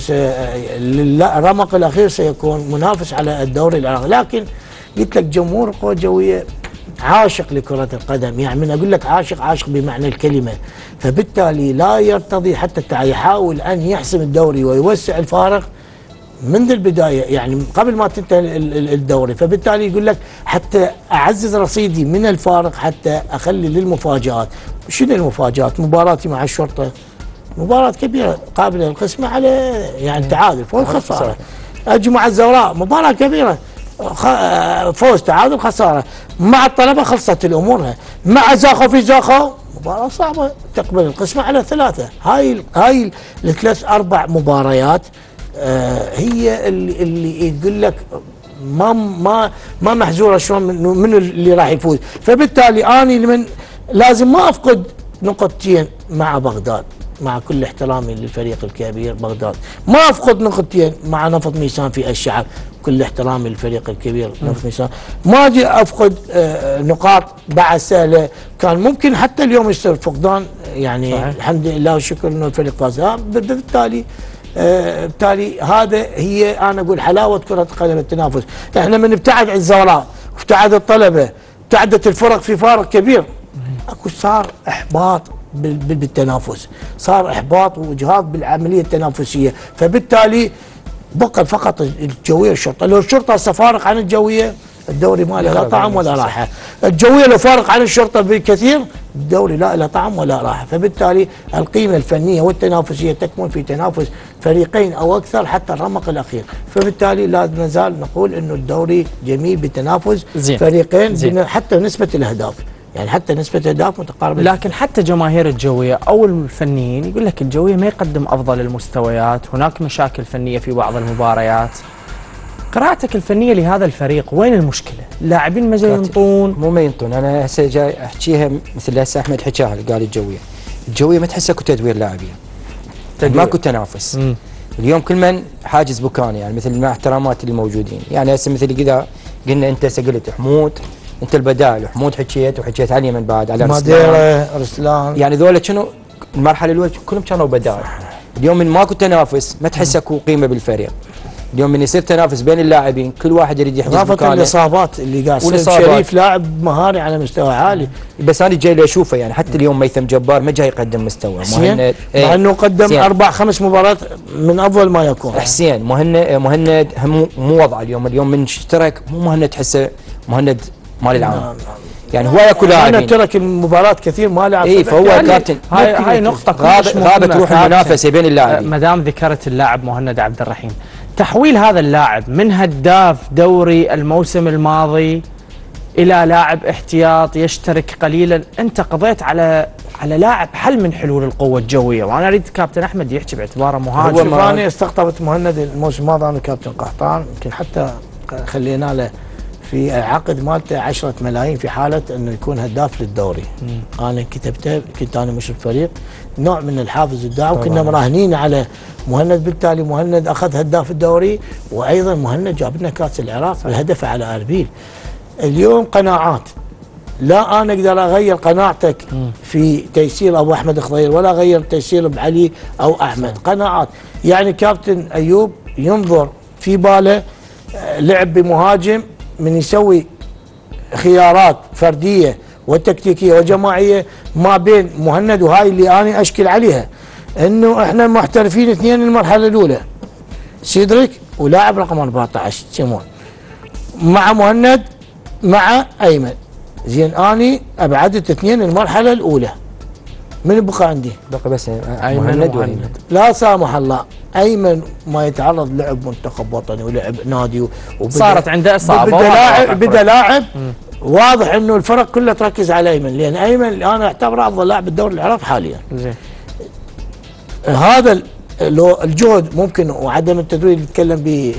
الرمق الاخير سيكون منافس على الدوري العراقي، لكن قلت لك جمهور القوى الجويه عاشق لكرة القدم، يعني من أقول لك عاشق عاشق بمعنى الكلمة، فبالتالي لا يرتضي حتى يحاول أن يحسم الدوري ويوسع الفارق منذ البداية، يعني قبل ما تنتهي الدوري، فبالتالي يقول لك حتى أعزز رصيدي من الفارق حتى أخلي للمفاجآت. شنو المفاجآت؟ مباراتي مع الشرطة مباراة كبيرة قابلة للقسمة على يعني تعادل فوز خسارة. أجي مع الزوراء مباراة كبيرة فوز تعادل خساره. مع الطلبه خلصت الامور. مع زاخو في زاخو مباراه صعبه تقبل القسمه على ثلاثه. هاي هاي الثلاث اربع مباريات آه هي اللي, اللي يقول لك ما ما ما محزوره شلون من, من اللي راح يفوز. فبالتالي اني لمن لازم ما افقد نقطتين مع بغداد، مع كل احترامي للفريق الكبير بغداد، ما افقد نقطتين مع نفط ميسان في الشعب، كل احترامي للفريق الكبير نفط ميسان، ما اجي افقد آه نقاط بعد سهله، كان ممكن حتى اليوم يصير فقدان، يعني صحيح. الحمد لله والشكر انه الفريق فاز. بالتالي آه بالتالي هذا هي انا اقول حلاوه كره القدم التنافس. احنا من ابتعد عن الزوراء وابتعد الطلبه ابتعدت الفرق في فارق كبير، اكو صار احباط بالتنافس، صار احباط وجهاد بالعمليه التنافسيه، فبالتالي بقى فقط الجويه والشرطه. لو الشرطه فارق عن الجويه الدوري ما له لا طعم ولا راحه، الجويه لو فارق عن الشرطه بكثير الدوري لا له طعم ولا راحه، فبالتالي القيمه الفنيه والتنافسيه تكمن في تنافس فريقين او اكثر حتى الرمق الاخير، فبالتالي لا نزال نقول انه الدوري جميل بتنافس زين. فريقين زين. حتى نسبه الاهداف، يعني حتى نسبة أهداف متقاربة. لكن حتى جماهير الجوية أو الفنيين يقول لك الجوية ما يقدم أفضل المستويات، هناك مشاكل فنية في بعض المباريات. قراءتك الفنية لهذا الفريق وين المشكلة؟ اللاعبين ما ينطون؟ مو ما ينطون، أنا هسه جاي أحكيها مثل هسه أحمد حكاها اللي قال الجوية. الجوية ما تحس اكو تدوير لاعبين. ماكو تنافس. مم. اليوم كل من حاجز بكاني، يعني مثل مع احترامات اللي موجودين، يعني هسه مثل كذا قلنا أنت هسه قلت حمود انت البدائل، وحمود حكيت وحكيت على اليمن بعد على ماديرة رسلان، يعني ذولا شنو المرحله الاولى كلهم كانوا بدائل. اليوم من ماكو تنافس ما تحس اكو قيمه بالفريق. اليوم من يصير تنافس بين اللاعبين كل واحد يريد يحجز مكانه. اضافه الاصابات اللي قاعد يصير. شريف لاعب مهاري على مستوى عالي، بس انا جاي لي اشوفه، يعني حتى اليوم ميثم جبار ما جاي يقدم مستوى. مهند ايه مع انه قدم حسين. اربع خمس مباريات من افضل ما يكون. حسين مهند مهند مو وضع اليوم اليوم من اشترك مو مهند تحسه مهند مال العام، يعني هو ياكل لاعبين. انا ترك المباراه كثير ما لعب. اي فهو يعني كابتن هاي هاي نقطه غابت روح المنافسه بين اللاعبين. ما دام ذكرت اللاعب مهند عبد الرحيم، تحويل هذا اللاعب من هداف دوري الموسم الماضي الى لاعب احتياط يشترك قليلا، انت قضيت على على لاعب حل من حلول القوه الجويه، وانا اريد كابتن احمد يحكي باعتباره مهاجم. هو انا استقطبت مهند الموسم الماضي انا كابتن قحطان، يمكن حتى خلينا له في عقد مالته عشرة ملايين في حاله انه يكون هداف للدوري. مم. انا كتبته، كنت انا مشرف فريق، نوع من الحافز الدعوه، وكنا مراهنين على مهند، بالتالي مهند اخذ هداف الدوري، وايضا مهند جاب لنا كاس العراق بهدفه على اربيل. اليوم قناعات، لا انا اقدر اغير قناعتك في تيسير ابو احمد خضير ولا اغير تيسير بعلي او احمد، قناعات. يعني كابتن ايوب ينظر في باله لعب بمهاجم من يسوي خيارات فرديه وتكتيكيه وجماعيه ما بين مهند، وهاي اللي انا اشكل عليها، انه احنا محترفين اثنين المرحله الاولى، سيدريك ولاعب رقم أربعة عشر سيمون مع مهند مع ايمن. زين اني ابعدت اثنين المرحله الاولى، من بقى عندي؟ بقى بس ايمن ومهند. لا سامح الله ايمن ما يتعرض لعب منتخب وطني ولعب نادي، صارت عنده اصابه، بدا لاعب بدا لاعب واضح انه الفرق كلها تركز على ايمن، لان ايمن انا اعتبره افضل لاعب بالدوري العراقي حاليا. زين هذا لو الجهد ممكن وعدم التدوير اللي يتكلم به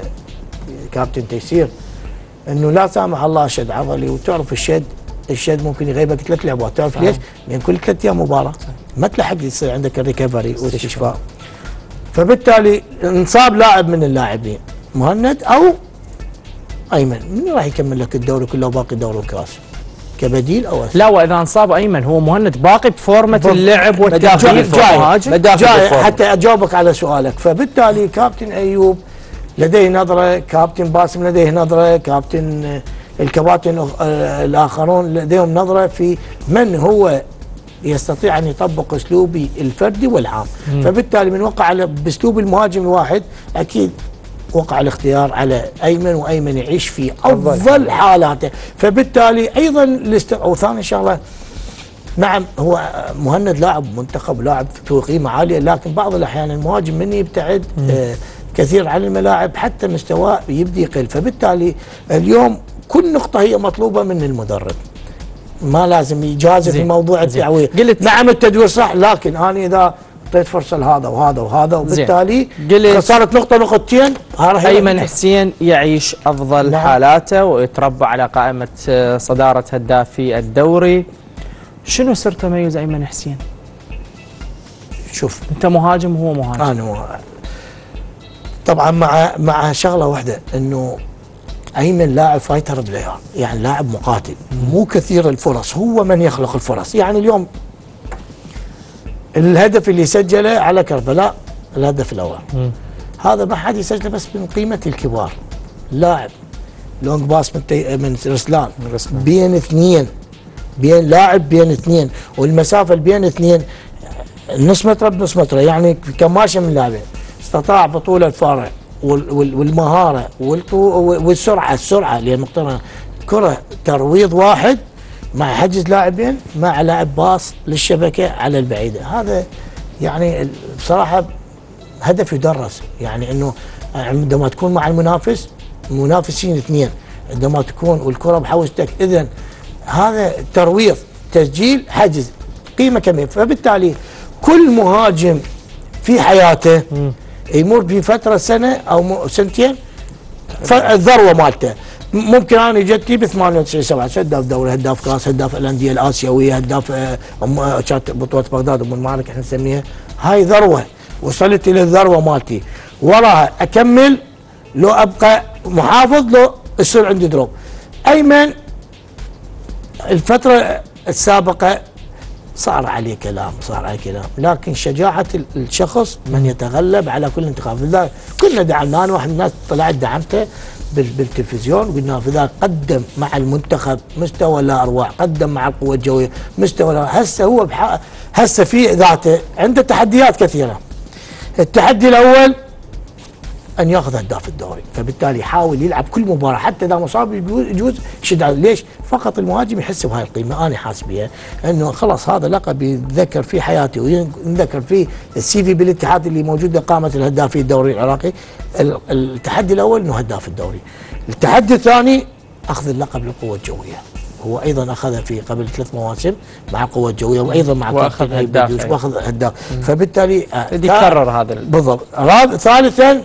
كابتن تيسير، انه لا سامح الله شد عضلي، وتعرف الشد الشد ممكن يغيبك ثلاث لعبات، تعرف ليش؟ لان كل ثلاث ايام مباراه ما تلحق يصير عندك الريكفري والاستشفاء. فبالتالي انصاب لاعب من اللاعبين مهند او ايمن، من راح يكمل لك الدوري كله وباقي دوري وكاس كبديل او أسفل. لا واذا انصاب ايمن هو مهند باقي بفورمه اللعب والتدريب جاي, جاي حتى اجاوبك على سؤالك. فبالتالي كابتن ايوب لديه نظره، كابتن باسم لديه نظره، كابتن الكباتن الاخرون لديهم نظره في من هو يستطيع ان يطبق اسلوبي الفردي والعام. مم. فبالتالي من وقع على باسلوب المهاجم الواحد اكيد وقع الاختيار على ايمن، وايمن يعيش في افضل حالاته. فبالتالي ايضا الاست... وثاني شغله، نعم هو مهند لاعب منتخب، لاعب في قيمه عاليه، لكن بعض الاحيان المهاجم من يبتعد آه كثير عن الملاعب حتى مستواه يبدي يقل. فبالتالي اليوم كل نقطه هي مطلوبه من المدرب، ما لازم يجازف في موضوع التعويض. نعم التدوير صح، لكن انا اذا اعطيت فرصه لهذا وهذا وهذا وبالتالي صارت نقطه نقطتين. ايمن حسين يعيش افضل نعم. حالاته ويتربع على قائمه صداره هدافي الدوري. شنو سر تميز ايمن حسين؟ شوف انت مهاجم وهو مهاجم. انا مهاجم طبعا، مع مع شغله واحده، انه ايمن لاعب فايتر بلاير، يعني لاعب مقاتل، مو كثير الفرص، هو من يخلق الفرص. يعني اليوم الهدف اللي سجله على كربلاء الهدف الاول، مم. هذا ما حد يسجله بس من قيمه الكبار. لاعب لونج باس من تي... من رسلان بين اثنين، بين لاعب بين اثنين، والمسافه اللي بين اثنين نص متر بنص متر، يعني كماشه من لاعبين. استطاع بطول الفارع والمهاره والسرعه، السرعه لان مقترنه كره ترويض واحد مع حجز لاعبين مع لاعب باص للشبكه على البعيده. هذا يعني بصراحه هدف يدرس، يعني انه عندما تكون مع المنافس منافسين اثنين، عندما تكون والكره بحوزتك، اذا هذا ترويض تسجيل حجز قيمه كبيره. فبالتالي كل مهاجم في حياته يمر بفتره سنه او سنتين الذروه مالته. ممكن انا جتي ب ثمانية وتسعين سبعة هداف دوري، هداف كاس، هداف الانديه الاسيويه، هداف كانت بطوله بغداد ام المعارك احنا نسميها. هاي ذروه، وصلت الى الذروه مالتي، وراها اكمل لو ابقى محافظ لو يصير عندي دروب. ايمن الفتره السابقه صار عليه كلام، صار عليه كلام، لكن شجاعة الشخص من يتغلب على كل انتخاب. لذلك كلنا دعمناه، واحد من الناس طلعت دعمته بالتلفزيون وقلنا في ذاك قدم مع المنتخب مستوى لا اروع، قدم مع القوة الجوية مستوى لا. هسه هو هسه في ذاته عنده تحديات كثيرة. التحدي الأول أن يأخذ هداف الدوري، فبالتالي يحاول يلعب كل مباراة حتى إذا مصاب يجوز يشد. ليش؟ فقط المهاجم يحس بهاي القيمة. أنا حاسس بها أنه خلاص هذا لقب يتذكر فيه حياتي وينذكر فيه السي في بالاتحاد اللي موجود قامة الهدافين الدوري العراقي. التحدي الأول أنه هداف الدوري. التحدي الثاني اخذ اللقب للقوه الجويه. هو ايضا اخذها في قبل ثلاث مواسم مع القوه الجويه، وايضا مع واخذ هداف واخذ هداف. فبالتالي يكرر هذا بالضبط. ثالثا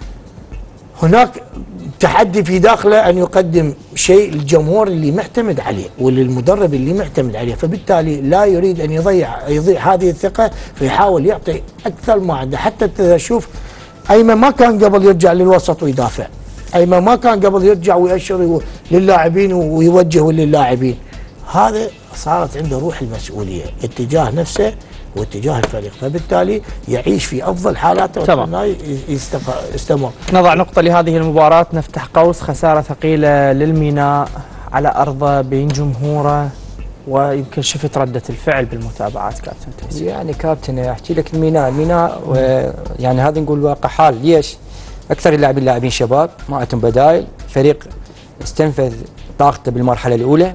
هناك تحدي في داخله ان يقدم شيء للجمهور اللي معتمد عليه وللمدرب اللي معتمد عليه، فبالتالي لا يريد ان يضيع يضيع هذه الثقه، فيحاول يعطي اكثر ما عنده. حتى تشوف ايمن ما كان قبل يرجع للوسط ويدافع، ايمن ما كان قبل يرجع ويأشر للاعبين ويوجه للاعبين. هذا صارت عنده روح المسؤوليه اتجاه نفسه واتجاه الفريق، فبالتالي يعيش في افضل حالاته تمام. يستمر. نضع نقطه لهذه المباراه، نفتح قوس. خساره ثقيله للميناء على ارضه بين جمهوره، ويمكن شفت رده الفعل بالمتابعات كابتن تيسير. يعني كابتن احكي لك الميناء الميناء يعني هذا نقول واقع حال. ليش؟ اكثر اللاعبين لاعبين شباب ما عندهم بدائل، فريق استنفذ طاقته بالمرحله الاولى،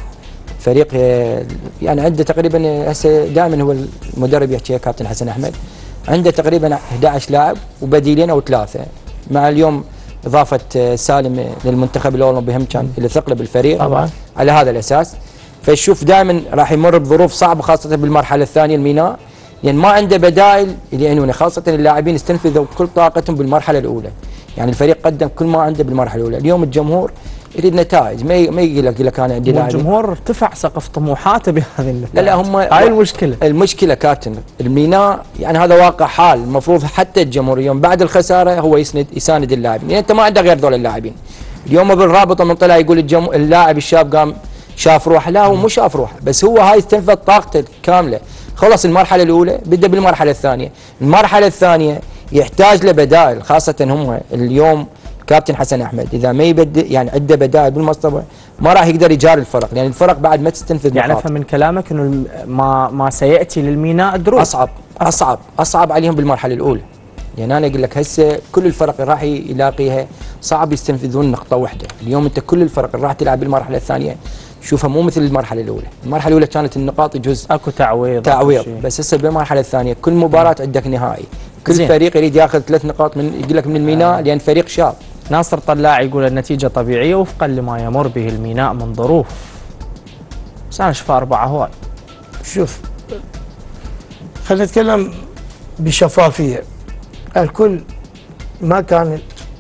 فريق يعني عنده تقريبا هسه دائما هو المدرب يحكي كابتن حسن احمد عنده تقريبا احد عشر لاعب وبديلين او ثلاثه، مع اليوم اضافه سالم للمنتخب الاولمبي هم كان له ثقله بالفريق طبعا على هذا الاساس. فشوف دائما راح يمر بظروف صعبه خاصه بالمرحله الثانيه الميناء، لان يعني ما عنده بدائل يعينونه، خاصه اللاعبين استنفذوا كل طاقتهم بالمرحله الاولى، يعني الفريق قدم كل ما عنده بالمرحله الاولى. اليوم الجمهور يريد نتائج، ما ما يقول لك لك انا عندي لاعبين. الجمهور ارتفع سقف طموحاته بهذه النتائج. لا لا هم هاي المشكله. المشكله كابتن الميناء يعني هذا واقع حال، المفروض حتى الجمهور اليوم بعد الخساره هو يسند يساند اللاعبين، يعني انت ما عندك غير ذول اللاعبين. اليوم بالرابطه من طلع يقول الجم... اللاعب الشاب قام شاف روحه، لا هو مو شاف روحه، بس هو هاي استنفذ طاقته كامله. خلص المرحله الاولى بدا بالمرحله الثانيه، المرحله الثانيه يحتاج لبدائل، خاصه هم اليوم كابتن حسن احمد اذا ما يبدل يعني عنده بدائل بالمصطبه ما راح يقدر يجاري الفرق، لان يعني الفرق بعد ما تستنفذ يعني افهم من كلامك انه ما ما سياتي للميناء دروب اصعب اصعب اصعب عليهم بالمرحله الاولى. يعني انا اقول لك هسه كل الفرق اللي راح يلاقيها صعب يستنفذون نقطه واحده، اليوم انت كل الفرق اللي راح تلعب بالمرحله الثانيه شوفها مو مثل المرحله الاولى، المرحله الاولى كانت النقاط جزء اكو تعويض تعويض، بس هسه بالمرحله الثانيه كل مباراه عندك نهائي، كل زين. فريق يريد ياخذ ثلاث نقاط من يقول لك من الميناء آه. لان فريق شاب. ناصر طلاع يقول النتيجه طبيعيه وفقا لما يمر به الميناء من ظروف. بس انا اشوف اربعه هواي. شوف خلينا نتكلم بشفافيه، الكل ما كان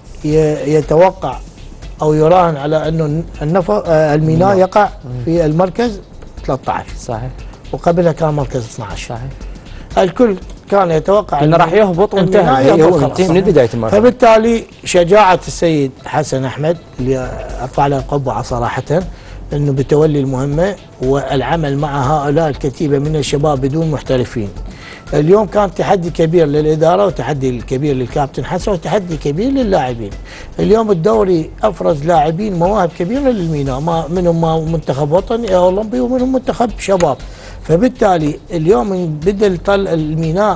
يتوقع او يراهن على انه النفر الميناء يقع في المركز ثلاثة عشر صحيح، وقبلها كان مركز اثني عشر صحيح. الكل كان يتوقع انه راح يهبط وانتهى من بدايه المرحله. فبالتالي شجاعه السيد حسن احمد اللي ارفع له القبعه صراحه انه بتولي المهمه والعمل مع هؤلاء الكتيبه من الشباب بدون محترفين. اليوم كان تحدي كبير للاداره وتحدي كبير للكابتن حسن وتحدي كبير للاعبين. اليوم الدوري افرز لاعبين مواهب كبيره للميناء، ما منهم منتخب وطني اولمبي ومنهم منتخب شباب. فبالتالي اليوم بدل طل الميناء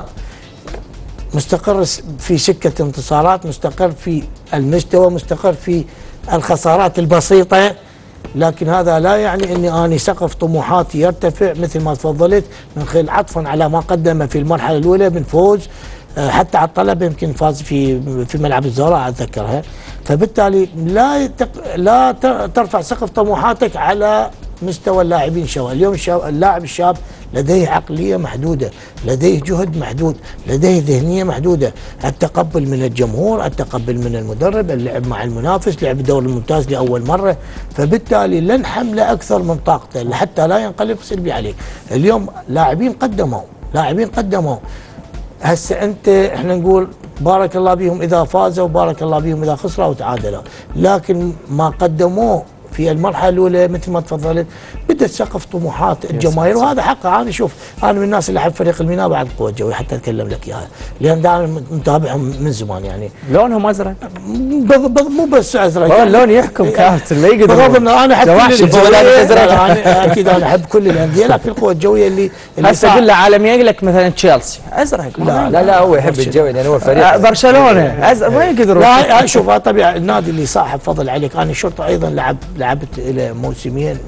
مستقر في سكه انتصارات، مستقر في المستوى، مستقر في الخسارات البسيطه، لكن هذا لا يعني اني اني سقف طموحاتي يرتفع مثل ما تفضلت من خلال عطفا على ما قدم في المرحله الاولى من فوز، حتى على الطلب يمكن فاز في في ملعب الزراعه اتذكرها. فبالتالي لا لا ترفع سقف طموحاتك على مستوى اللاعبين الشباب. اليوم اللاعب الشاب لديه عقليه محدوده، لديه جهد محدود، لديه ذهنيه محدوده، التقبل من الجمهور، التقبل من المدرب، اللعب مع المنافس، لعب الدوري الممتاز لاول مره، فبالتالي لن حمله اكثر من طاقته حتى لا ينقلب سلبي عليه. اليوم لاعبين قدموا، لاعبين قدموا. هسه انت احنا نقول بارك الله بهم اذا فازوا وبارك الله بهم اذا خسروا وتعادلوا، لكن ما قدموه في المرحله الاولى مثل ما تفضلت بدت سقف طموحات الجماهير، وهذا حقه. انا شوف انا من الناس اللي احب فريق الميناء بعد القوه الجويه حتى اتكلم لك اياها، لان دائما متابعهم من زمان. يعني لونهم ازرق، مو بس ازرق، هو اللون يحكم كابتن ما يقدر. بغض النظر انا احب كل الانديه، اكيد انا احب كل الانديه، لكن القوه الجويه اللي هسه اقول له عالمي يقول لك مثلا تشيلسي ازرق. لا لا لا هو يحب الجو لان هو فريق برشلونه ازرق ما يقدروا. لا شوف طبيعي النادي اللي صاحب فضل عليك. انا الشرطه ايضا لعب لعبت الى موسمين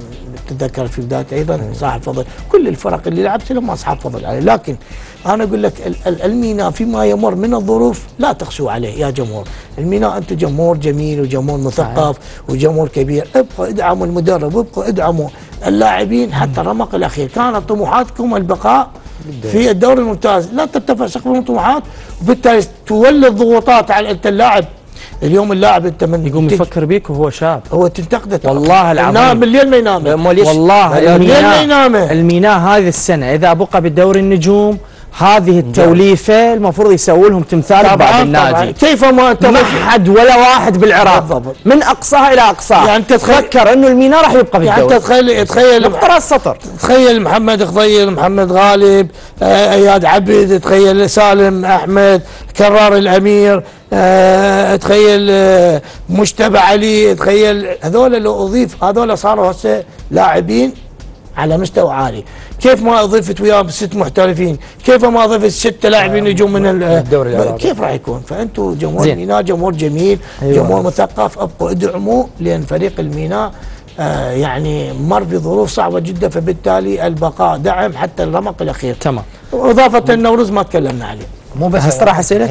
تتذكر في بدايه ايضا صاحب فضل، كل الفرق اللي لعبت لهم اصحاب فضل عليه، لكن انا اقول لك الميناء فيما يمر من الظروف لا تقسوا عليه يا جمهور، الميناء انتم جمهور جميل وجمهور مثقف وجمهور كبير، ابقوا ادعموا المدرب وابقوا ادعموا اللاعبين حتى الرمق الاخير، كانت طموحاتكم البقاء في الدوري الممتاز، لا ترتفع سقف الطموحات وبالتالي تولد ضغوطات على انت اللاعب. اليوم اللاعب انت من يقوم يفكر بيك وهو شاب، هو تنتقده والله العظيم نام بالليل ما ينام، والله الميناء الميناء هذه السنه اذا بقى بالدوري النجوم هذه التوليفه المفروض يسووا لهم تمثال بعد النادي. كيف ما انت ما حد ولا واحد بالعراق بالضبط. من اقصاها الى اقصاها يعني انت تفكر انه الميناء راح يبقى بالدوري، يعني انت تخيل تخيل نقطه السطر، تخيل محمد خضير، محمد غالب، آه اياد عبد، تخيل سالم احمد، كرار الامير، آه تخيل آه مجتبى علي، تخيل هذول لو اضيف هذول صاروا هسه لاعبين على مستوى عالي، كيف ما اضيفت وياهم ست محترفين، كيف ما اضيفت ست لاعبين نجوم من الدوري العراقي، كيف راح يكون؟ فانتم جمهور الميناء جمهور جميل، أيوة. جمهور مثقف، ابقوا ادعموا لان فريق الميناء آه يعني مر بظروف صعبه جدا، فبالتالي البقاء دعم حتى الرمق الاخير. تمام. واضافه النوروز ما تكلمنا عليه. مو بس هسه راح اسالك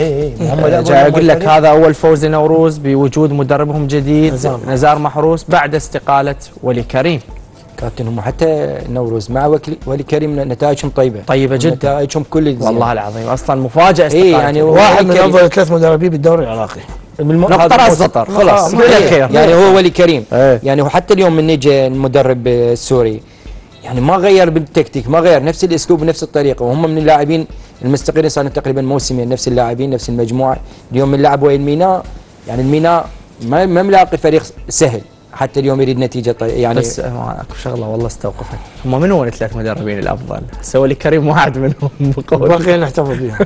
جاي اقول لك هذا اول فوز لنوروز بوجود مدربهم جديد نزار, نزار محروس بعد استقاله ولي كريم. كابتن هم حتى نوروز مع ولي كريم نتائجهم طيبه طيبه جدا، نتائجهم كل الزين. والله العظيم اصلا مفاجاه استقالته. إيه يعني واحد من افضل ثلاث مدربين بالدوري العراقي. نقطة السطر خلاص بالخير. يعني هو ولي كريم ايه. يعني وحتى اليوم من نجي المدرب السوري يعني ما غير بالتكتيك، ما غير نفس الاسلوب ونفس الطريقه، وهم من اللاعبين المستقرين صار تقريبا موسمين نفس اللاعبين نفس المجموعه. اليوم اللعب وين الميناء، يعني الميناء ما ما ملاقي فريق سهل حتى اليوم يريد نتيجه يعني. بس اكو شغله والله استوقفت، هم من هو الثلاث مدربين الافضل؟ سوى لي كريم واحد منهم بقي نحتفظ بهم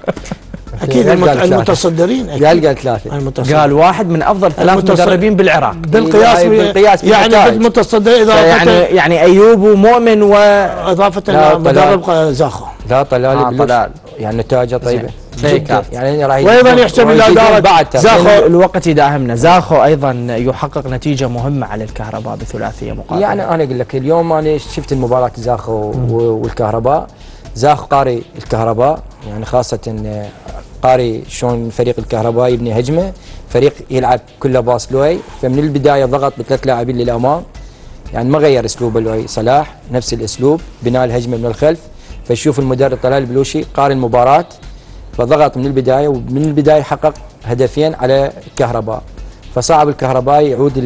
اكيد المتصدرين قال قال ثلاثه، قال واحد من افضل ثلاث مدربين بالعراق بالقياس بالقياس يعني بالمتصدر اذا يعني يعني ايوب ومؤمن واضافه المدرب زاخو. لا طلال آه طلال يعني نتائجه طيبه جدا يعني وايضا يحسب الاداره بعد زاخو الوقت يداهمنا. زاخو ايضا يحقق نتيجه مهمه على الكهرباء بثلاثيه مقابله. يعني انا اقول لك اليوم انا شفت المباراه زاخو والكهرباء، زاخو قاري الكهرباء يعني خاصه قاري شلون فريق الكهرباء يبني هجمه، فريق يلعب كله باص لوي، فمن البدايه ضغط بثلاث لاعبين للامام، يعني ما غير اسلوبه لوي صلاح نفس الاسلوب بناء الهجمه من الخلف، فشوف المدرب طلال البلوشي قاري المباراه فضغط من البدايه ومن البدايه حقق هدفين على الكهرباء، فصعب الكهرباء يعود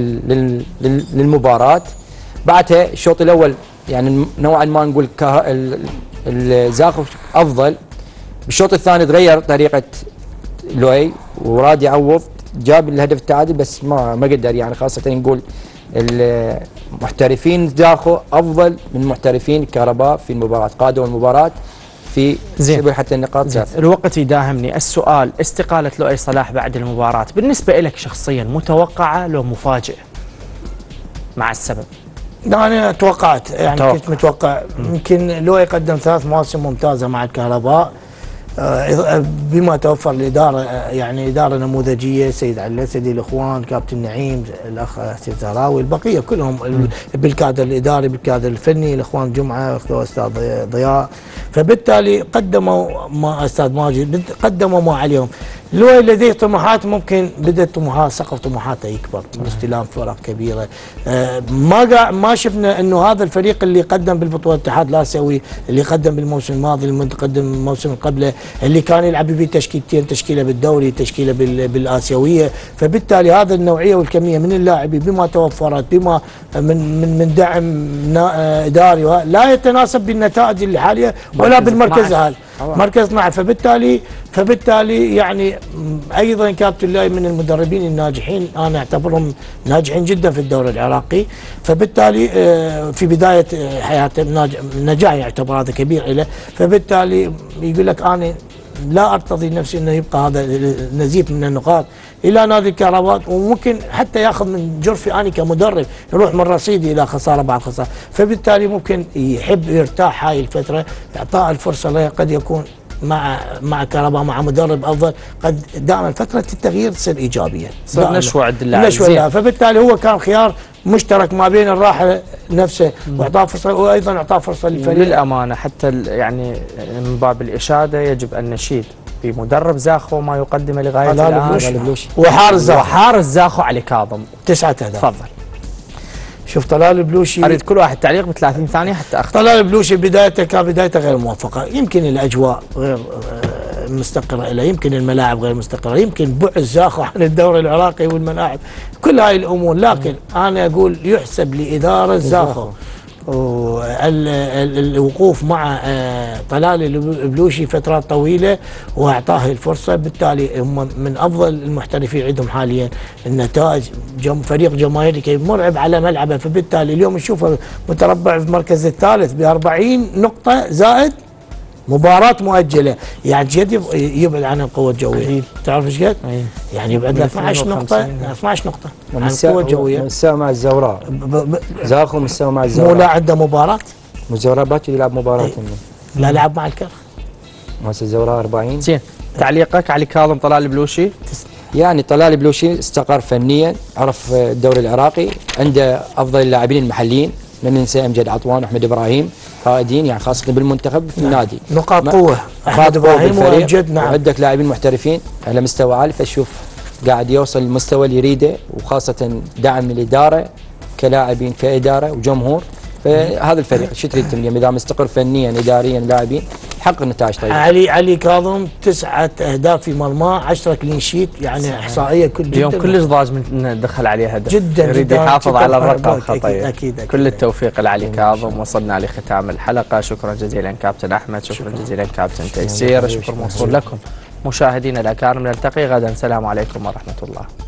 للمباراه. بعدها الشوط الاول يعني نوعا ما نقول الزاخو افضل، بالشوط الثاني تغير طريقه لوي وراد يعوض جاب الهدف التعادل بس ما ما قدر، يعني خاصه نقول المحترفين زاخو افضل من محترفين الكهرباء في المباراه، قادوا المباراه في زين حتى النقاط زاد. الوقت يداهمني، السؤال استقاله لؤي صلاح بعد المباراه بالنسبه لك شخصيا متوقعه لو مفاجئه؟ مع السبب انا توقعت يعني توقع. كنت متوقع يمكن لؤي قدم ثلاث مواسم ممتازه مع الكهرباء بما توفر الاداره يعني اداره نموذجيه، سيد علي الاسدي، الاخوان، كابتن نعيم، الاخ سيد زهراوي، البقيه كلهم م. بالكادر الاداري بالكادر الفني، الاخوان جمعه، الاستاذ ضياء، فبالتالي قدموا ما استاذ ماجد قدموا ما عليهم. لؤي لديه طموحات، ممكن بدات طموحات سقف طموحاته يكبر باستلام فرق كبيره. آه ما ما شفنا انه هذا الفريق اللي قدم بالبطوله الاتحاد الاسيوي، اللي قدم بالموسم الماضي، اللي قدم الموسم اللي قبله، اللي كان يلعب به تشكيلتين، تشكيله بالدوري تشكيله بالاسيويه، فبالتالي هذا النوعيه والكميه من اللاعبين بما توفرت بما من من من دعم اداري لا يتناسب بالنتائج الحاليه ولا بالمركز الحالي مركز اثناشر، فبالتالي فبالتالي يعني ايضا كابتن لؤي من المدربين الناجحين، انا اعتبرهم ناجحين جدا في الدوري العراقي، فبالتالي في بدايه حياته نجاح يعتبر هذا كبير له، فبالتالي يقول لك انا لا ارتضي نفسي انه يبقى هذا نزيف من النقاط الى نادي الكهرباء، وممكن حتى ياخذ من جرفي انا كمدرب يروح من رصيدي الى خساره بعد خساره، فبالتالي ممكن يحب يرتاح هاي الفتره، اعطاء الفرصه له قد يكون مع مع كهرباء مع مدرب افضل قد دائما فتره التغيير تصير ايجابيه. صار نشوه عند اللاعب. نشوه، فبالتالي هو كان خيار مشترك ما بين الراحه نفسه واعطاه فرصه، وايضا اعطاه فرصه للفريق. للامانه حتى يعني من باب الاشاده يجب ان نشيد بمدرب زاخو ما يقدمه لغايه الان، وحارس زاخو وحارس زاخو علي كاظم تسعه اهداف. تفضل. شوف طلال البلوشي، اريد كل واحد تعليق ب ثلاثين ثانيه حتى اختار. طلال البلوشي بدايته كان بدايته غير موفقه، يمكن الاجواء غير مستقره له، يمكن الملاعب غير مستقره، يمكن بعد زاخو عن الدوري العراقي والملاعب، كل هاي الامور، لكن انا اقول يحسب لاداره زاخو الوقوف مع طلال البلوشي فترات طويله واعطاه الفرصه، بالتالي هم من افضل المحترفين عندهم حاليا. النتائج جم فريق جماهيري مرعب على ملعبه، فبالتالي اليوم نشوفه متربع في المركز الثالث ب أربعين نقطه زائد مباراة مؤجلة، يعني جد يبعد عن القوة الجوية. تعرف ايش قد؟ يعني يبعد له اثنعش نقطة، اثنعش نقطة عن القوة الجوية. مستوى مع الزوراء. زاخو مستوى مع الزوراء. مو لا عنده مباراة؟ الزوراء باكر يلعب مباراة. لا لعب مع الكرخ. مؤسس الزوراء أربعين. زين، تعليقك علي كاظم طلال البلوشي؟ يعني طلال البلوشي استقر فنيا، عرف الدوري العراقي، عنده افضل اللاعبين المحليين، لا ننسى امجد عطوان واحمد ابراهيم قائدين، يعني خاصه بالمنتخب في النادي. نقاط قوه احمد ابراهيم وامجد. نعم. وعندك لاعبين محترفين على مستوى عالي، فشوف قاعد يوصل للمستوى اللي يريده، وخاصه دعم من الاداره كلاعبين كاداره وجمهور. فهذا الفريق شو تريد اليوم اذا مستقر فنيا اداريا لاعبين حقق نتائج طيبه. علي علي كاظم تسعه اهداف في مرماه، عشرة كلين شيت، يعني احصائيه كل جدا. اليوم كل ضاج من دخل عليه هدف جدا يريد جدا يحافظ على الرقم خطير. أكيد أكيد أكيد. كل التوفيق لعلي كاظم. وصلنا لختام الحلقه، شكرا جزيلا كابتن احمد، شكرا, شكرا جزيلا كابتن تيسير، الشكر موصول لكم مشاهدينا الاكارم. نلتقي غدا، السلام عليكم ورحمه الله.